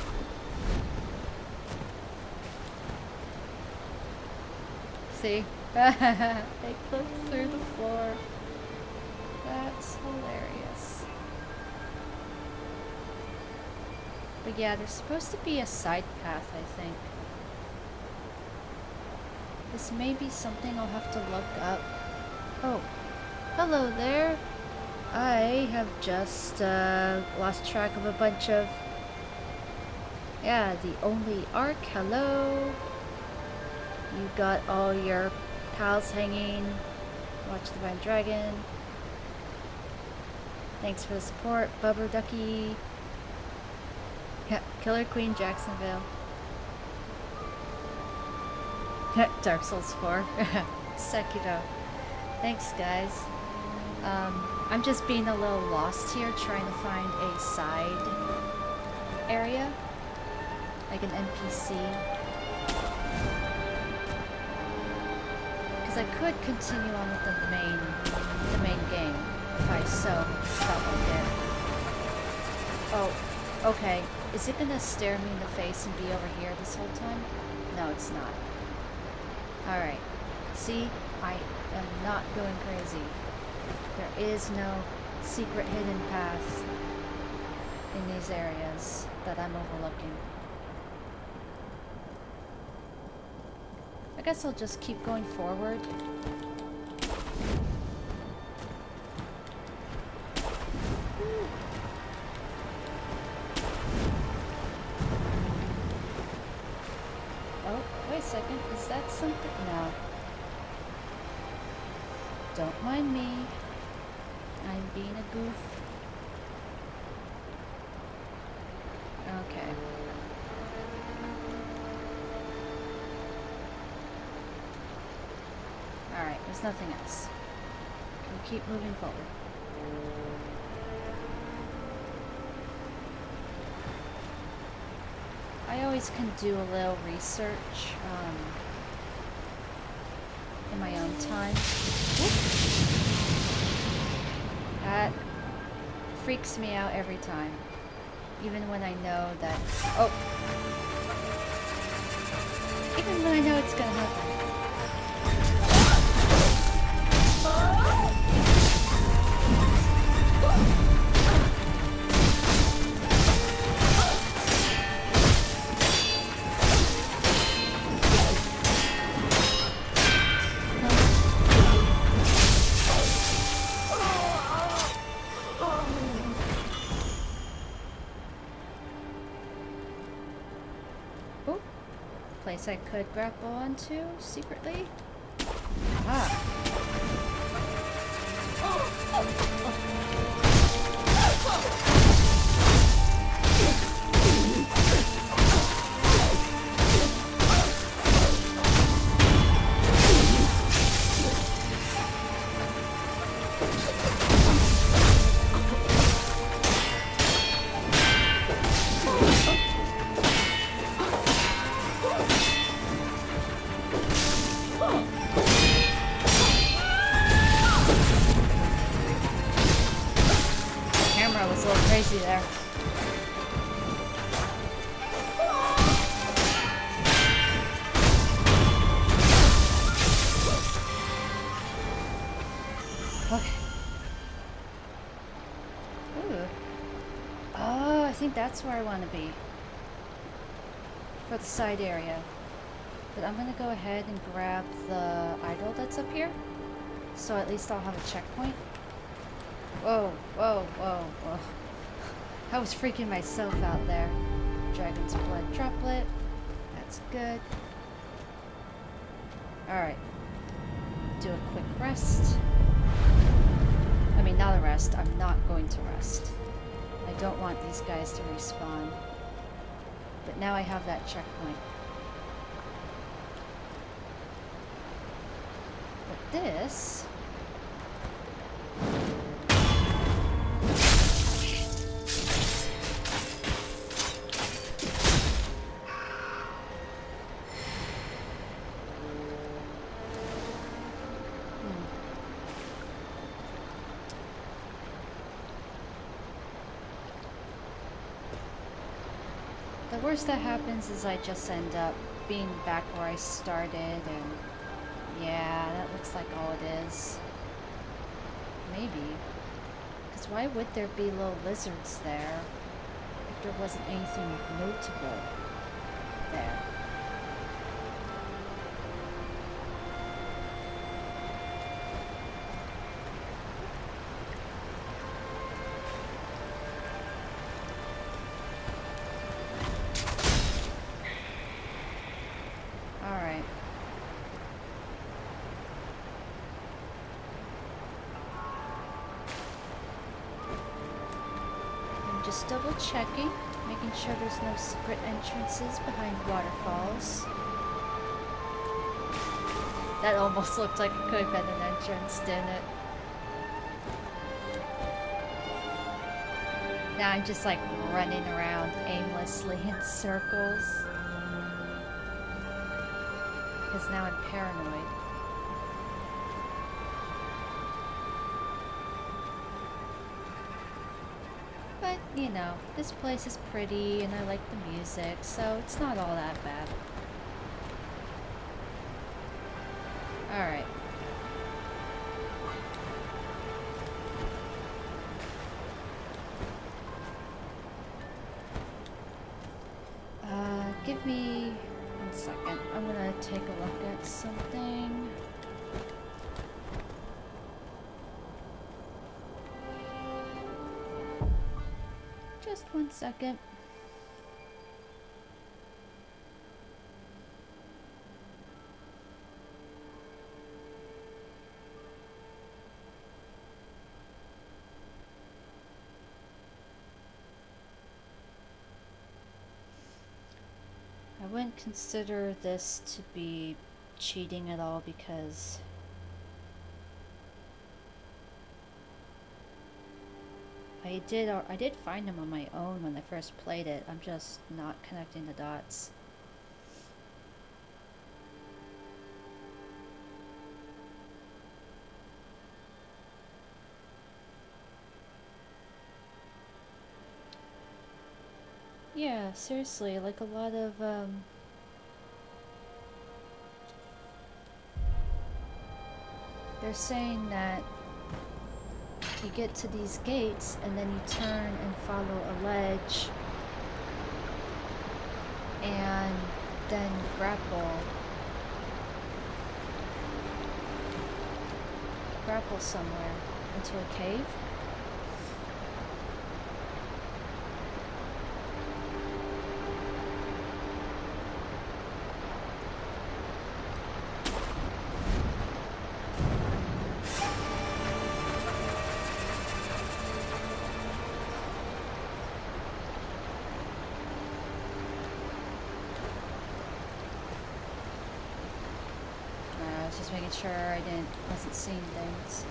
See? They clip through the floor. That's hilarious. But yeah, there's supposed to be a side path, I think. This may be something I'll have to look up. Oh, hello there. I have just uh, lost track of a bunch of... Yeah, the only arc. Hello. You got all your pals hanging. Watch the Divine Dragon. Thanks for the support, Bubber Ducky. Yeah, Killer Queen Jacksonville. Dark Souls four. Sekiro. Thanks, guys. Um, I'm just being a little lost here, trying to find a side area. Like an N P C. Because I could continue on with the main, the main game, if I so felt like it. Oh, okay. Is it gonna stare me in the face and be over here this whole time? No, it's not. Alright, see, I am not going crazy. There is no secret hidden path in these areas that I'm overlooking. I guess I'll just keep going forward. Oh, wait a second. Is that something? No. Don't mind me. I'm being a goof. Okay. Alright, there's nothing else. We'll keep moving forward. I always can do a little research um, in my own time. Whoop. That freaks me out every time. Even when I know that... Oh! Even when I know it's gonna happen. I could grapple onto secretly. Ah. There. Okay. Ooh. Oh, I think that's where I want to be. For the side area. But I'm gonna go ahead and grab the idol that's up here. So at least I'll have a checkpoint. Whoa, whoa, whoa, whoa. I was freaking myself out there. Dragon's blood droplet. That's good. Alright. Do a quick rest. I mean, not a rest. I'm not going to rest. I don't want these guys to respawn. But now I have that checkpoint. But this... The worst that happens is I just end up being back where I started, and yeah, that looks like all it is. Maybe. Because why would there be little lizards there if there wasn't anything notable there? Just double checking, making sure there's no secret entrances behind waterfalls. That almost looked like it could have been an entrance, didn't it? Now I'm just like running around aimlessly in circles. Because now I'm paranoid. You know, this place is pretty and I like the music, so it's not all that bad. Alright. Uh, give me one second. I'm gonna take a look at something. Just one second. I wouldn't consider this to be cheating at all because I I did, I did find them on my own when I first played it. I'm just not connecting the dots. Yeah, seriously, like a lot of, um... they're saying that you get to these gates and then you turn and follow a ledge and then grapple. Grapple somewhere into a cave. Just making sure I didn't wasn't seeing things.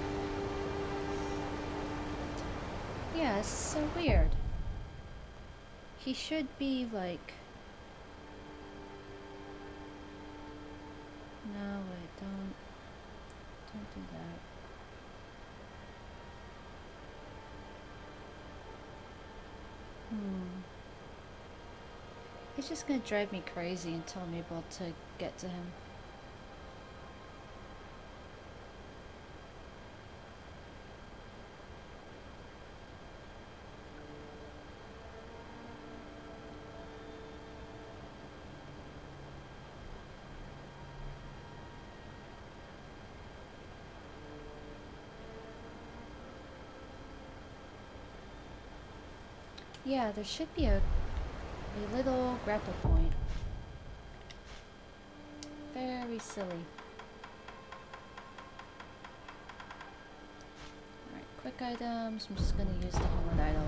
Yeah, it's so weird. He should be like. No, wait, don't don't do that. Hmm. It's just gonna drive me crazy until I'm able to get to him. Yeah, there should be a, a little grapple point. Very silly. Alright, quick items. I'm just gonna use the helmet idol.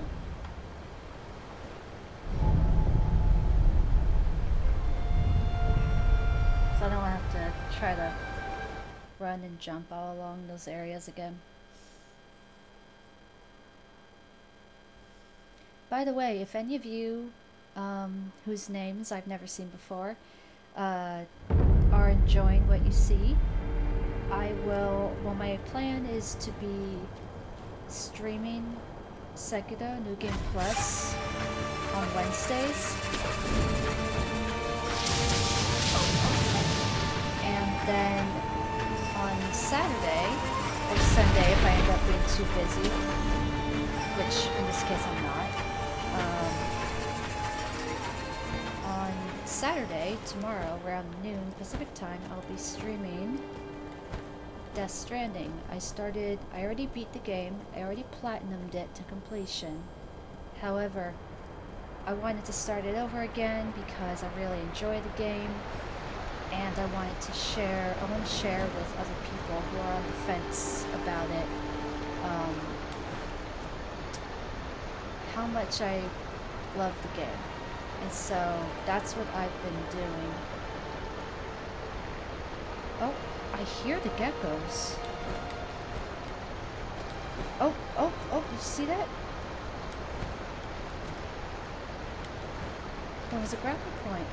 So I don't have to try to run and jump all along those areas again. By the way, if any of you um, whose names I've never seen before uh, are enjoying what you see, I will, well, my plan is to be streaming Sekiro New Game Plus on Wednesdays. And then on Saturday, or Sunday if I end up being too busy, which in this case I'm not. Um, on Saturday, tomorrow, around noon Pacific time, I'll be streaming Death Stranding. I started, I already beat the game, I already platinumed it to completion. However, I wanted to start it over again because I really enjoy the game, and I wanted to share, I want to share with other people who are on the fence about it. Um, how much I love the game, and so that's what I've been doing. Oh, I hear the geckos. Oh, oh, oh, you see that? There was a grapple point.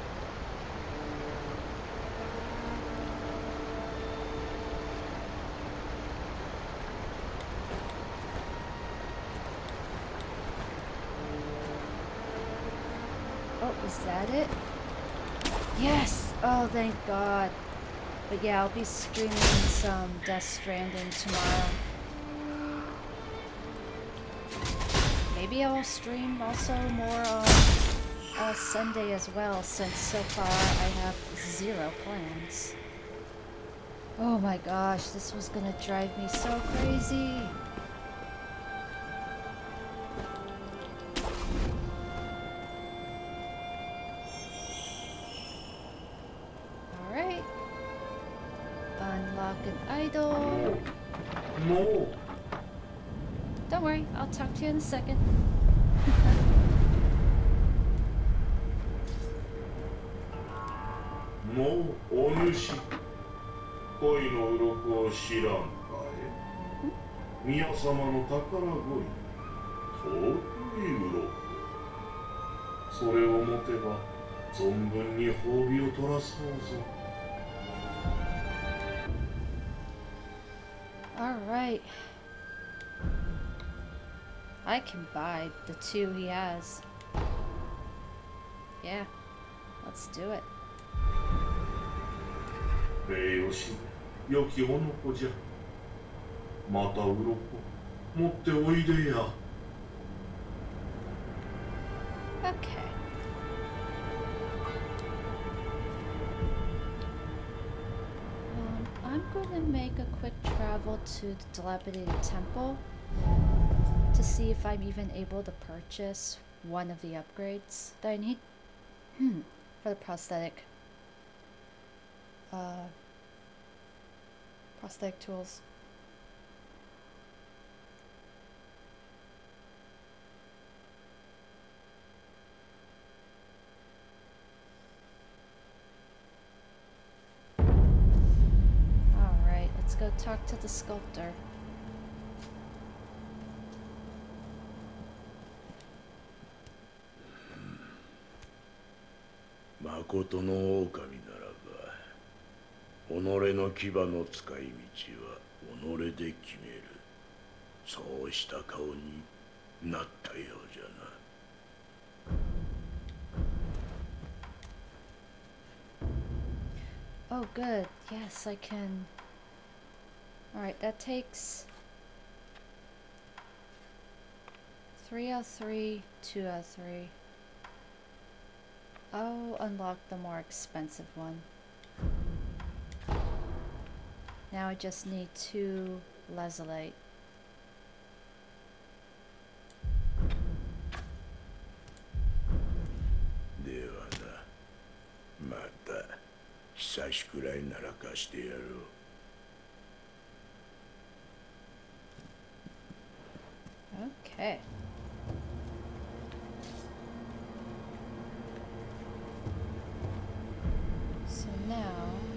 Oh, is that it? Yes! Oh, thank God. But yeah, I'll be streaming some Death Stranding tomorrow. Maybe I'll stream also more on uh, Sunday as well, since so far I have zero plans. Oh my gosh, this was gonna drive me so crazy. Idol. No. Don't worry, I'll talk to you in a second. もうお主恋の鱗を知らんかえ宮様の宝鯉い鱗。それを持てば存分に褒美を取らそうぞ。 Alright. I can buy the two he has. Yeah, let's do it. 名誉し、良きおの子じゃ。また鱗持っておいでや。 Okay. Um, I'm going to make a quick travel to the dilapidated temple to see if I'm even able to purchase one of the upgrades that I need for the prosthetic. Uh, prosthetic tools. Alright, let's go talk to the sculptor. Makoto no Okami naraba, Honore no kiba no tsukai michi wa Honore de kimeru. Sou shita kao ni natta you ja na. Oh, good. Yes, I can. Alright, that takes three out of three, two out of three. I'll unlock the more expensive one. Now I just need two lazulite. Dewa na, mata, hisashi kurai nara kashite yaru. Okay. So now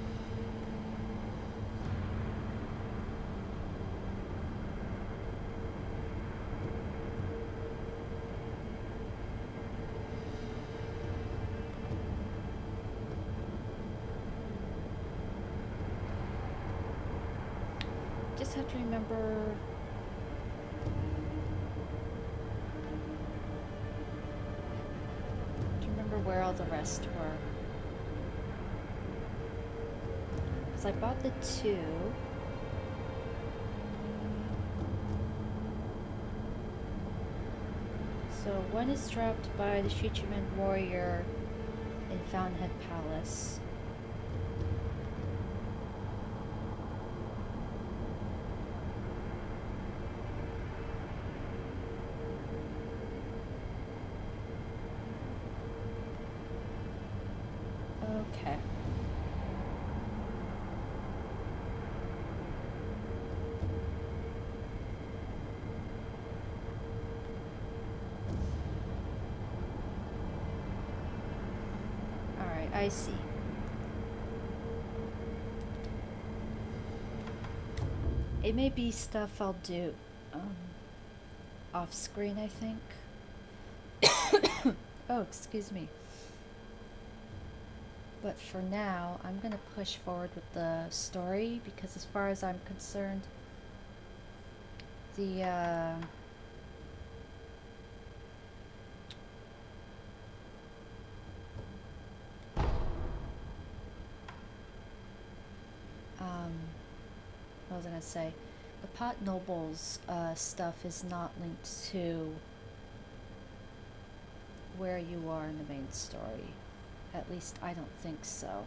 just have to remember to remember where all the rest were. Because I bought the two. So one is dropped by the Shichiman warrior in Fountainhead Palace. Okay. Alright, I see. It may be stuff I'll do um, off screen, I think. Oh, excuse me. But for now, I'm gonna push forward with the story because as far as I'm concerned, the uh, um, what was I gonna say? The Pot Nobles uh, stuff is not linked to where you are in the main story. At least I don't think so.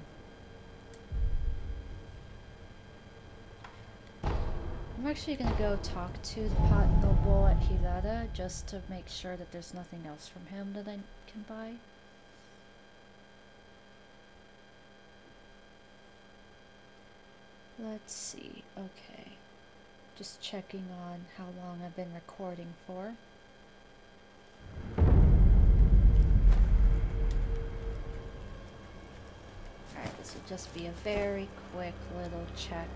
I'm actually gonna go talk to the Pot Noble at Hirata just to make sure that there's nothing else from him that I can buy. Let's see, okay. Just checking on how long I've been recording for. Alright, this will just be a very quick little check.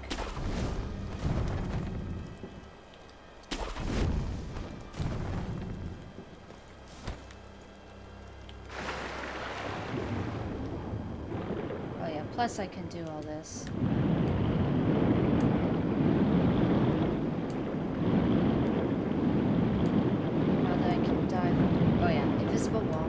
Plus I can do all this. Now that I can dive under. Oh yeah, invisible wall.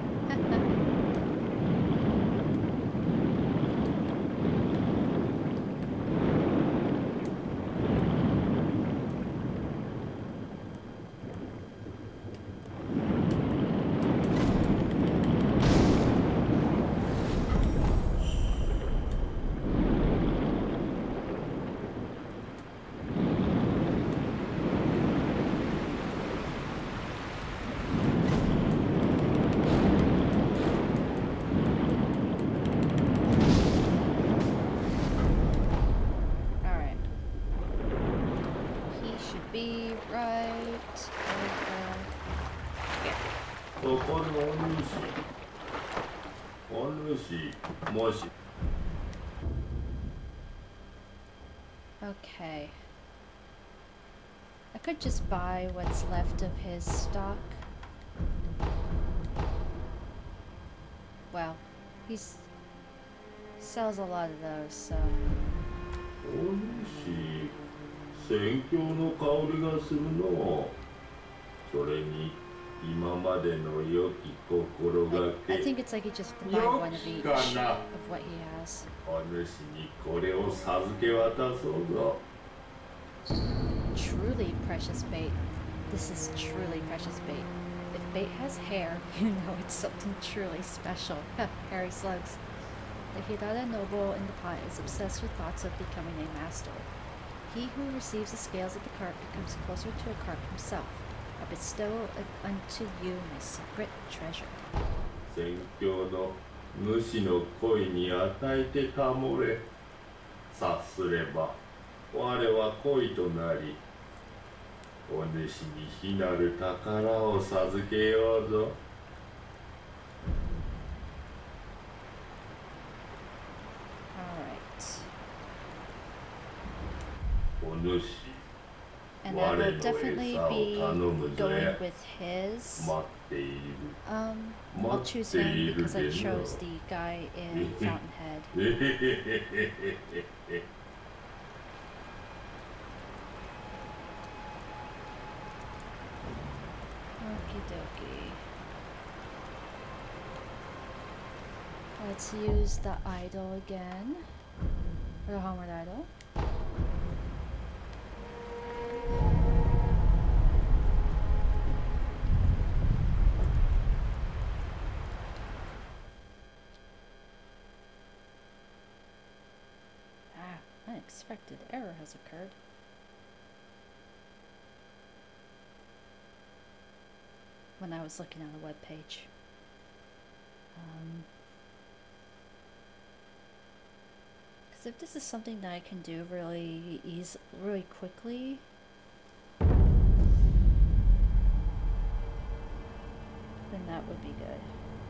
Be right over here. そこのお主、お主、もし。 Okay. I could just buy what's left of his stock. Well, he sells a lot of those, so. お主、宣教の香りがするの。それに今までの良き心がけ。 I, I think it's like he just buy one of each of what he has. お主にこれを授け渡そうぞ。 Truly precious bait. This is truly precious bait. If bait has hair, you know it's something truly special. Hairy slugs. The Hirada noble in the pot is obsessed with thoughts of becoming a master. He who receives the scales of the carp becomes closer to a carp himself. I bestow unto you my secret treasure. 宣教の主の恋に与えてたもれ。察すれば我は恋となり、お主に非なる宝を授けようぞ。お主。 And I will definitely be going with his. Um, I'll choose him because I chose the guy in Fountainhead. Okie dokie. Let's use the idol again. Or the homeward idol. Unexpected error has occurred. When I was looking at the web page. Um, because if this is something that I can do really easy, really quickly, then that would be good.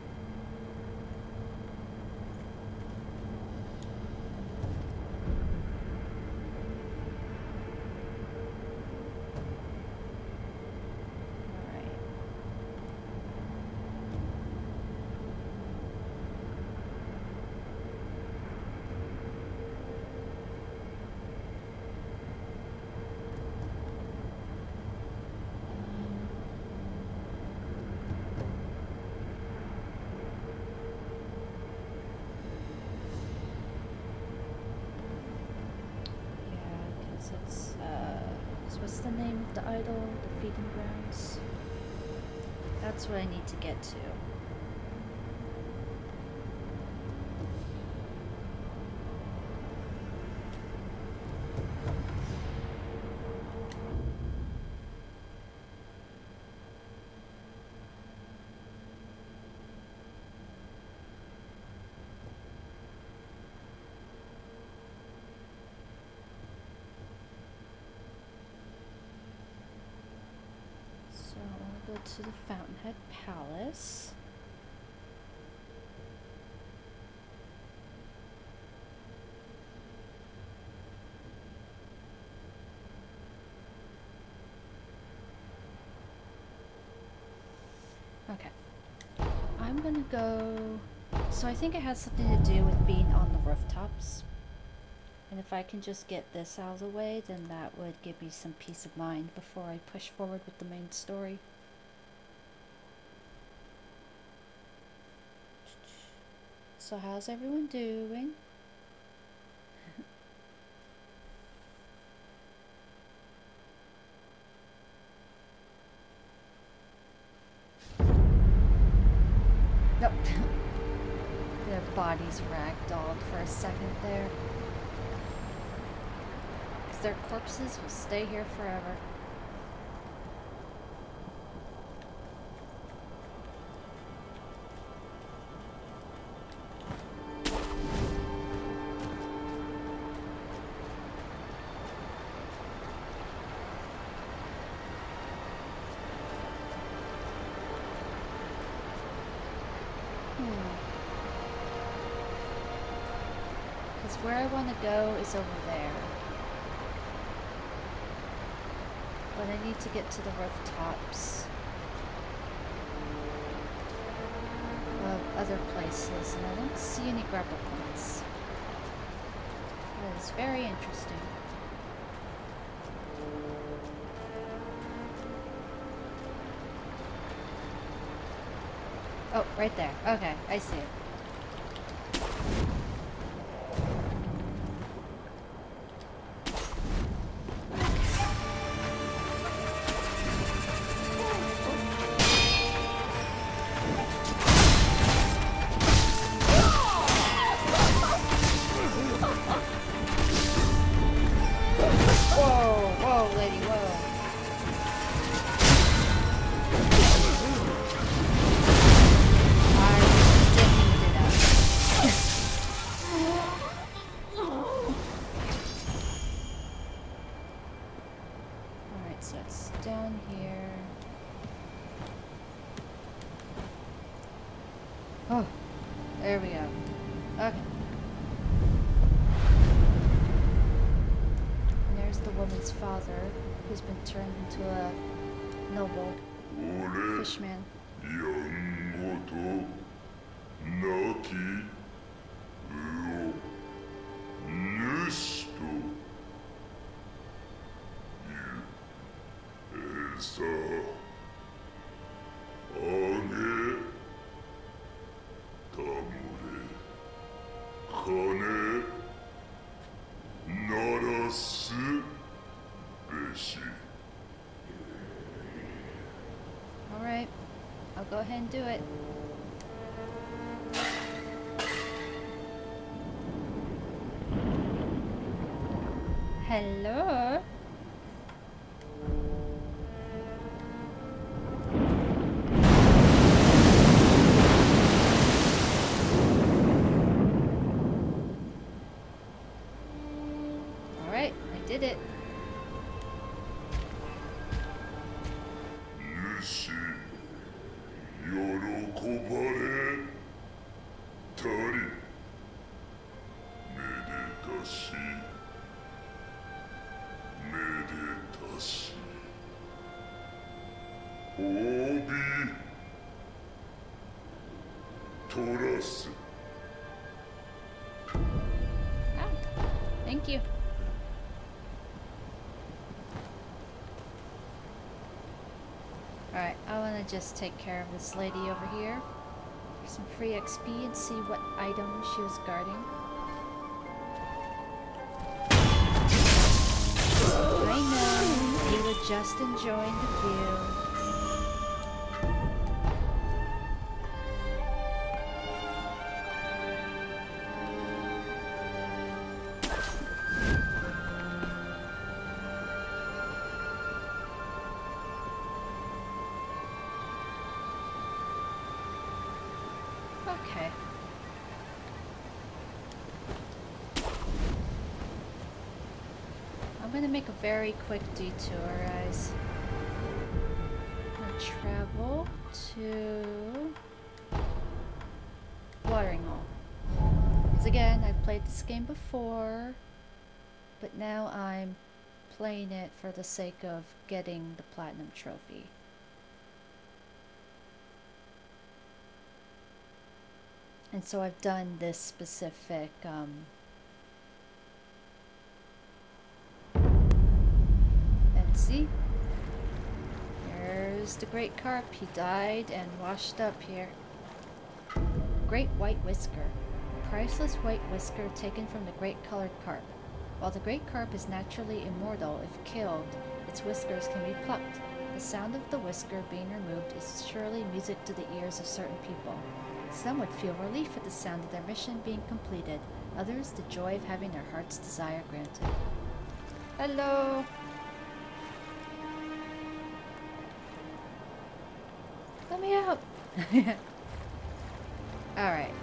It's, uh, so what's the name of the idol? The feeding grounds? That's what I need to get to. To the Fountainhead Palace. Okay. I'm gonna go So I think it has something to do with being on the rooftops. And if I can just get this out of the way, then that would give me some peace of mind before I push forward with the main story. So how's everyone doing? Nope. Their bodies ragdolled for a second there. Because their corpses will stay here forever. Where I want to go is over there. But I need to get to the rooftops of other places, and I don't see any grapple points. That is very interesting. Oh, right there. Okay, I see it. Who's been turned into a noble fishman. Alright, I'll go ahead and do it. Hello? Alright, I did it. Thank you. Alright, I want to just take care of this lady over here for some free X P and see what item she was guarding. I know, you were just enjoying the view. Okay. I'm gonna make a very quick detour, guys. I'm gonna travel to watering hole. Because again, I've played this game before, but now I'm playing it for the sake of getting the platinum trophy. And so I've done this specific um, and see, there's the great carp. He died and washed up here. Great white whisker. Priceless white whisker taken from the great colored carp. While the great carp is naturally immortal, if killed, its whiskers can be plucked. The sound of the whisker being removed is surely music to the ears of certain people. Some would feel relief at the sound of their mission being completed, others the joy of having their heart's desire granted. Hello! Let me out! Alright.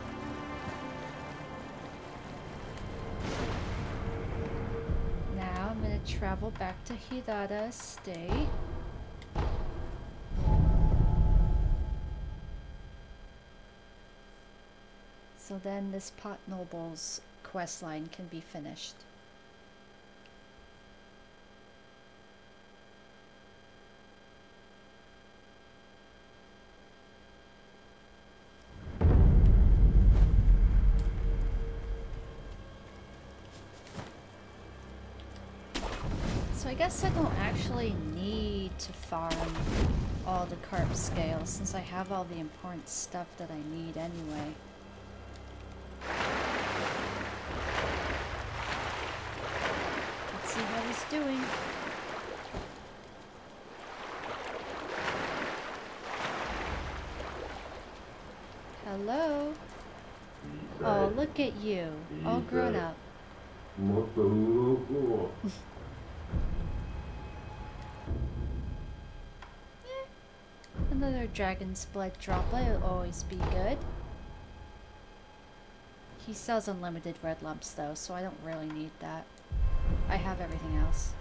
Now I'm gonna travel back to Hirata State. So then this Pot Noble's quest line can be finished. So I guess I don't actually need to farm all the carp scales since I have all the important stuff that I need anyway. Let's see how he's doing. Hello? Oh, look at you, all grown up. Another dragon's blood droplet will always be good. He sells unlimited red lumps though, so I don't really need that. I have everything else.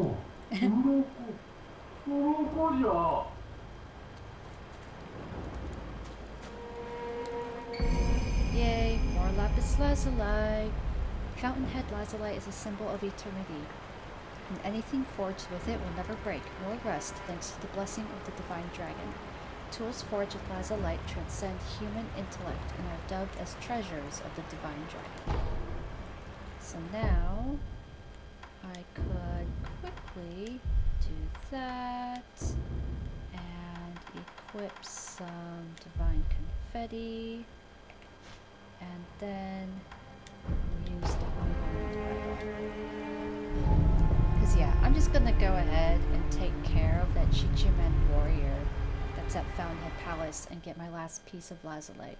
Yay, more lapis lazuli. Fountainhead lazuli is a symbol of eternity, and anything forged with it will never break nor rust thanks to the blessing of the divine dragon. Tools forged with lazulite transcend human intellect and are dubbed as treasures of the divine dragon. So now I could quickly do that and equip some divine confetti and then use the unarmed weapon. Because yeah, I'm just gonna go ahead and take care of that Chichimen warrior that's at Fountainhead Palace and get my last piece of lazulite.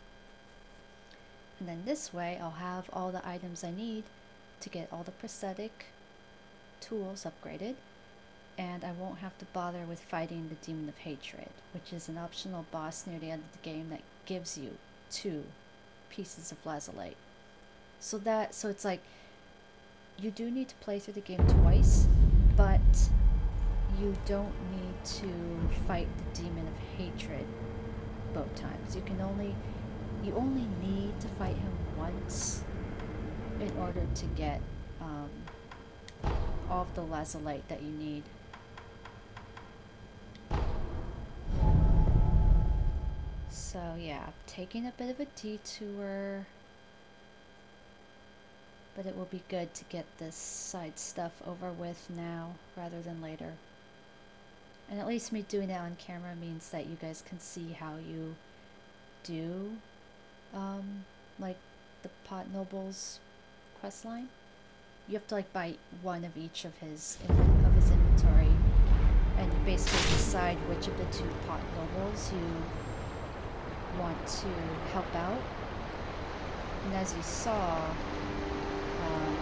And then this way I'll have all the items I need to get all the prosthetic tools upgraded, and I won't have to bother with fighting the Demon of Hatred, which is an optional boss near the end of the game that gives you two pieces of lazulite. So that so it's like you do need to play through the game twice, but you don't need to fight the Demon of Hatred both times. You can only you only need to fight him once in order to get um, all of the lazulite that you need. So yeah, taking a bit of a detour, but it will be good to get this side stuff over with now rather than later. And at least me doing it on camera means that you guys can see how you do um, like the Pot Noble's quest line. You have to like buy one of each of his of his inventory, and you basically decide which of the two Pot Nobles you want to help out. And as you saw, um,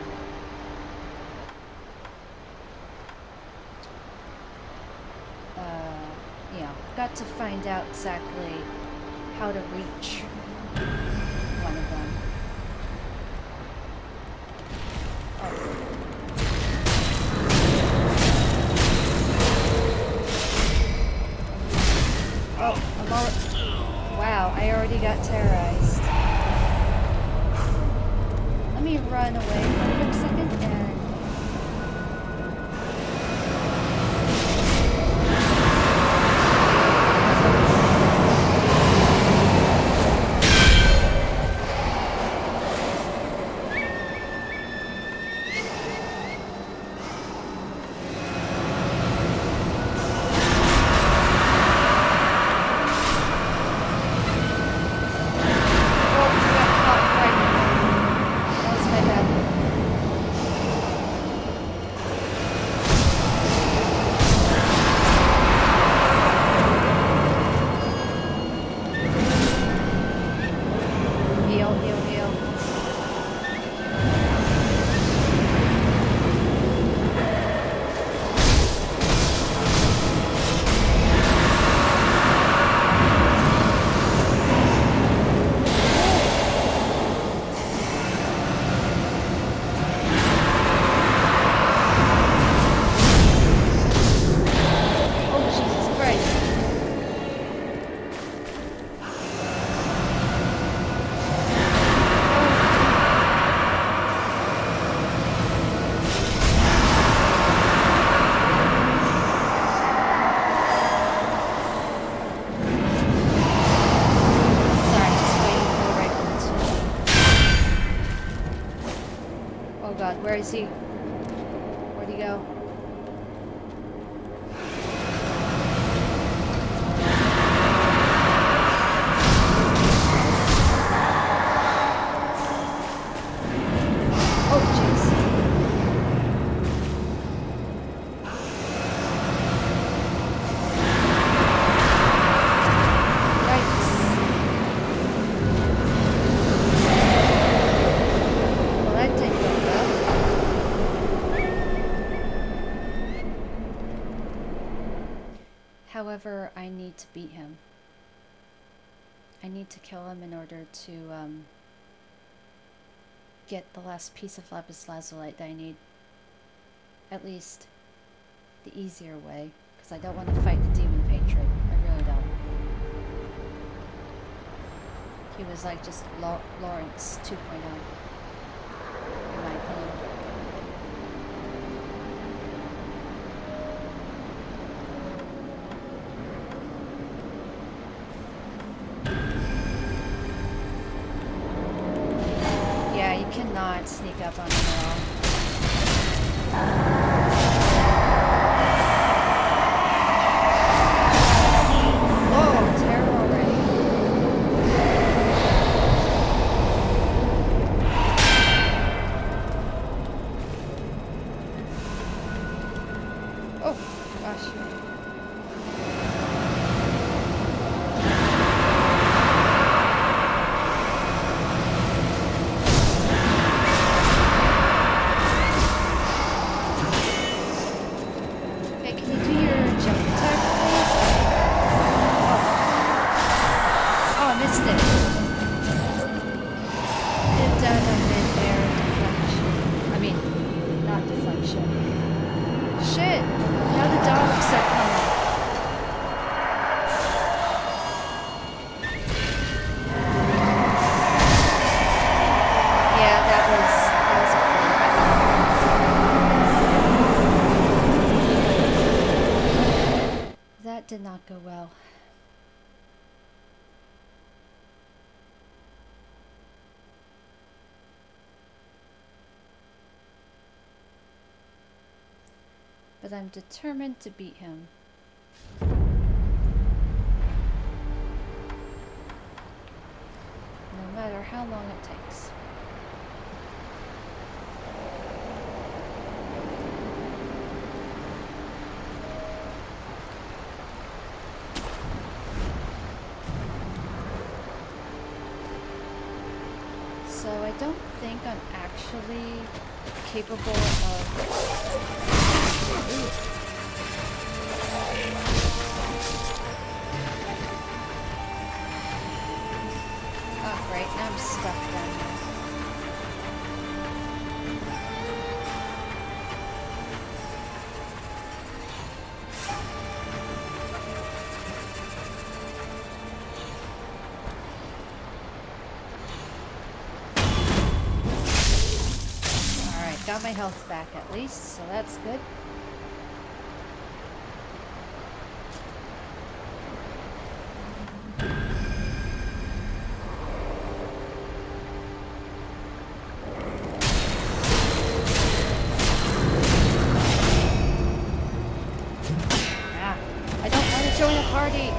uh, you know, got to find out exactly how to reach one of them. Oh, I'm already... Wow, I already got terrorized. Let me run away for a quick second and... god, where is he? Where'd he go? Oh, jeez. However, I need to beat him. I need to kill him in order to um, get the last piece of lapis lazulite that I need. At least the easier way, because I don't want to fight the demon patron. I really don't. He was like just Law Lawrence two point oh, in my opinion. Cannot sneak up on him at all. Whoa, terror already. Oh, gosh. Did not go well. But I'm determined to beat him. No matter how long it takes. So I don't think I'm actually capable of... Ooh. Oh great, now I'm stuck down here. Got my health back at least, so that's good. Ah, I don't want to join a party.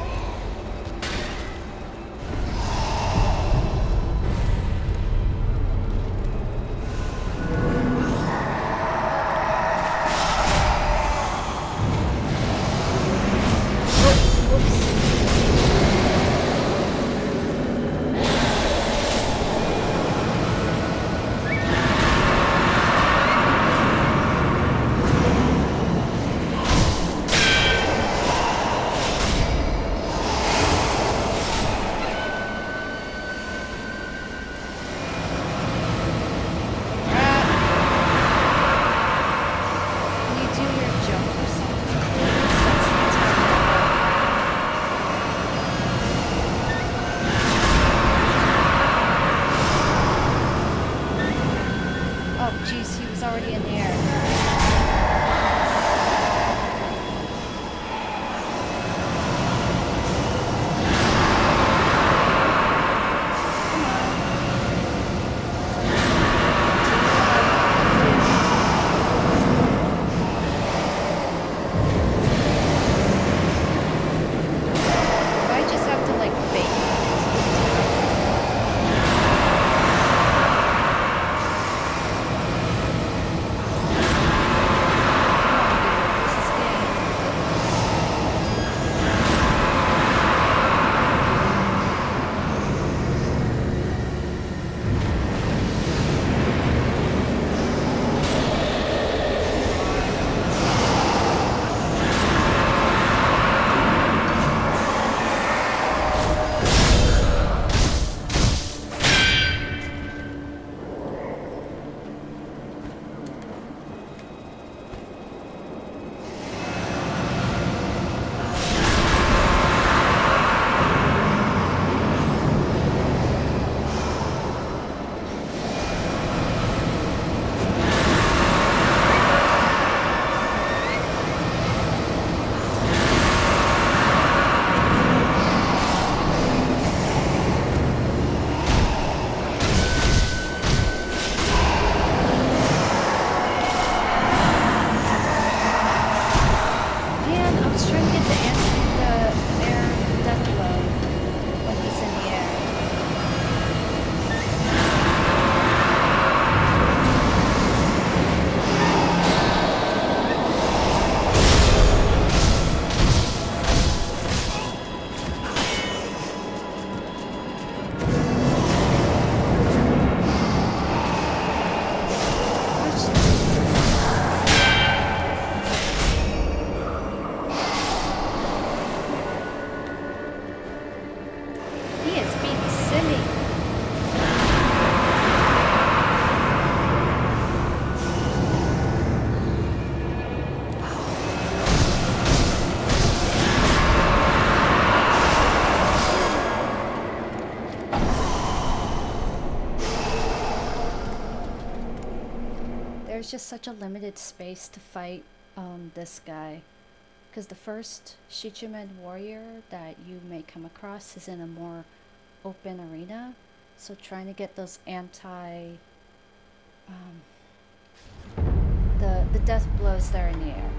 there's just such a limited space to fight um, this guy. Because the first Shichimen warrior that you may come across is in a more open arena. So trying to get those anti... Um, the, the death blows there in the air.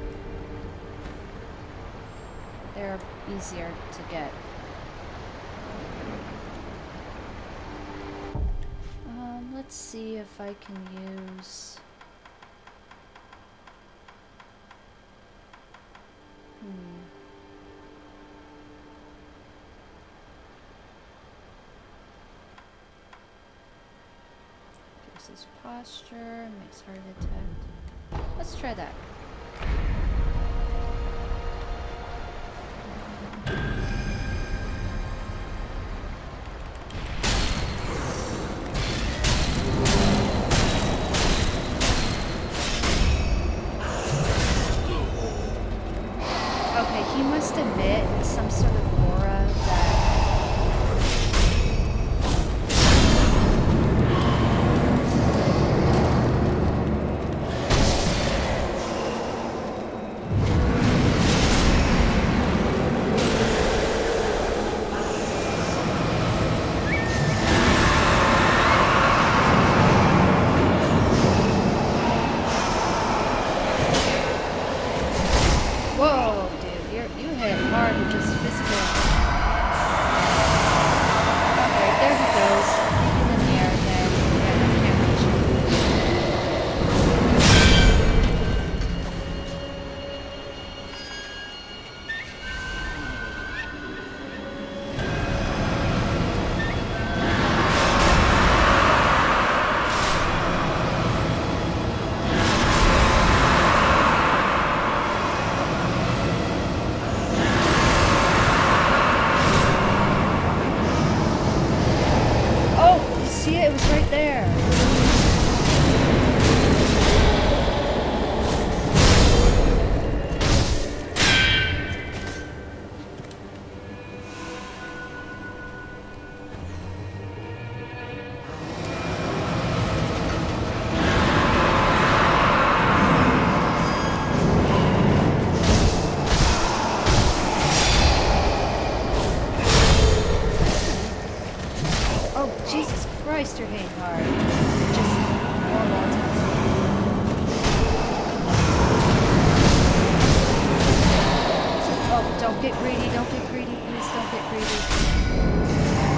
They're easier to get. Um, let's see if I can use... Hmm. This is posture, makes hard detect. Let's try that. Okay, he must emit some sort of aura that... Whoa, dude, you're, you hit hard with just physical. Okay, there he goes. He's in the air again. Yeah, I can't reach see it? It was right there. Oh, Jesus Christ, you're hitting hard. Just normal attack. Oh, don't get greedy, don't get greedy, please don't get greedy.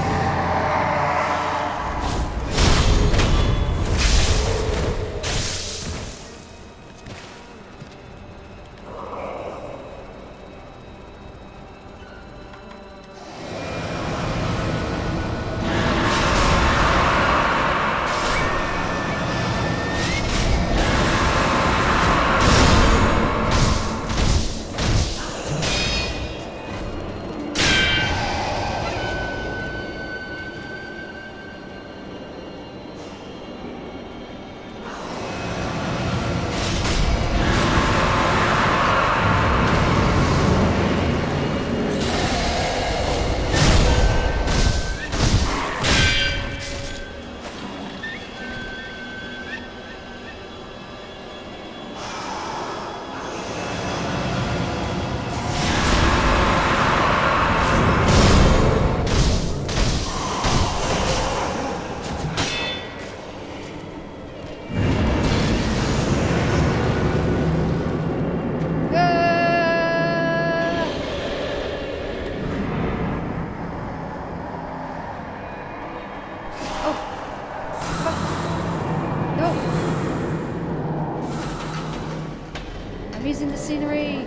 I'm using the scenery.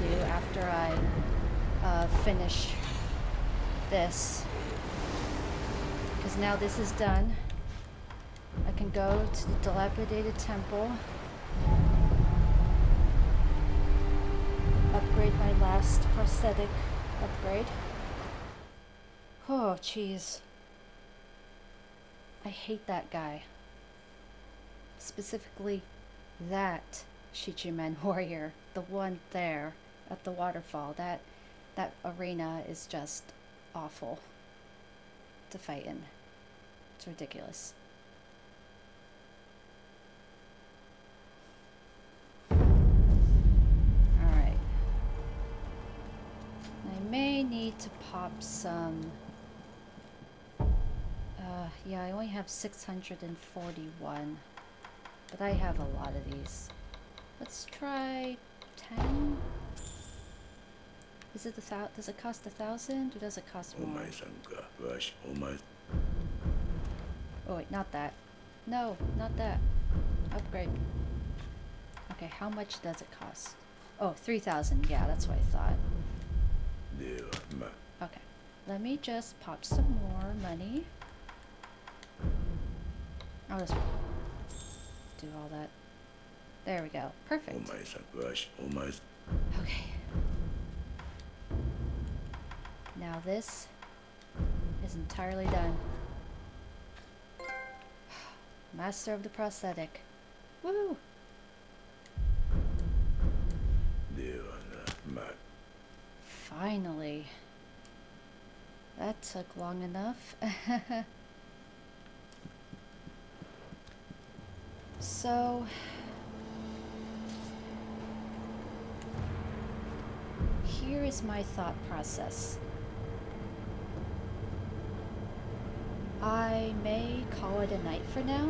do after I uh, finish this. Because now this is done. I can go to the dilapidated temple. Upgrade my last prosthetic upgrade. Oh, jeez. I hate that guy. Specifically, that Shichimen warrior. The one there at the waterfall. That, that arena is just awful to fight in. It's ridiculous. Alright. I may need to pop some... Uh, yeah, I only have six hundred forty-one. But I have a lot of these. Let's try ten? Is it a thou- does it cost a thousand or does it cost more? Oh wait, not that. No, not that. Upgrade. Okay, how much does it cost? Oh, three thousand. Yeah, that's what I thought. Okay, let me just pop some more money. I'll just do all that. There we go. Perfect. Okay. Now this is entirely done. Master of the prosthetic. Woo! Finally. That took long enough. So... here is my thought process. I may call it a night for now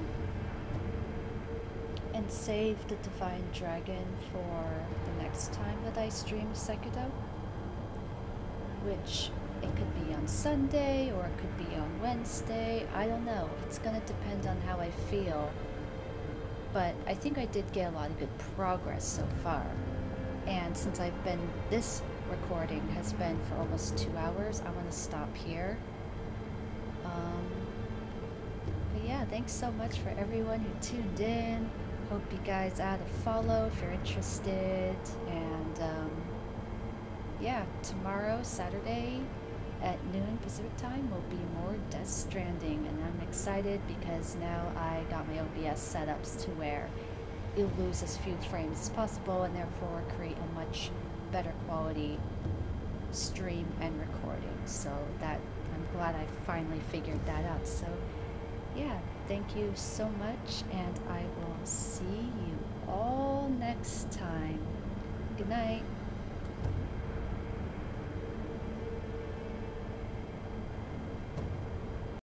and save the Divine Dragon for the next time that I stream Sekiro, which it could be on Sunday or it could be on Wednesday. I don't know. It's gonna depend on how I feel. But I think I did get a lot of good progress so far. And since I've been, this recording has been for almost two hours, I want to stop here. Um, but yeah, thanks so much for everyone who tuned in. Hope you guys add a follow if you're interested. And um, yeah, tomorrow, Saturday, at noon Pacific time will be more Death Stranding, and I'm excited because now I got my O B S setups to where it'll lose as few frames as possible and therefore create a much better quality stream and recording. So that I'm glad I finally figured that out. So yeah, thank you so much, and I will see you all next time. Good night.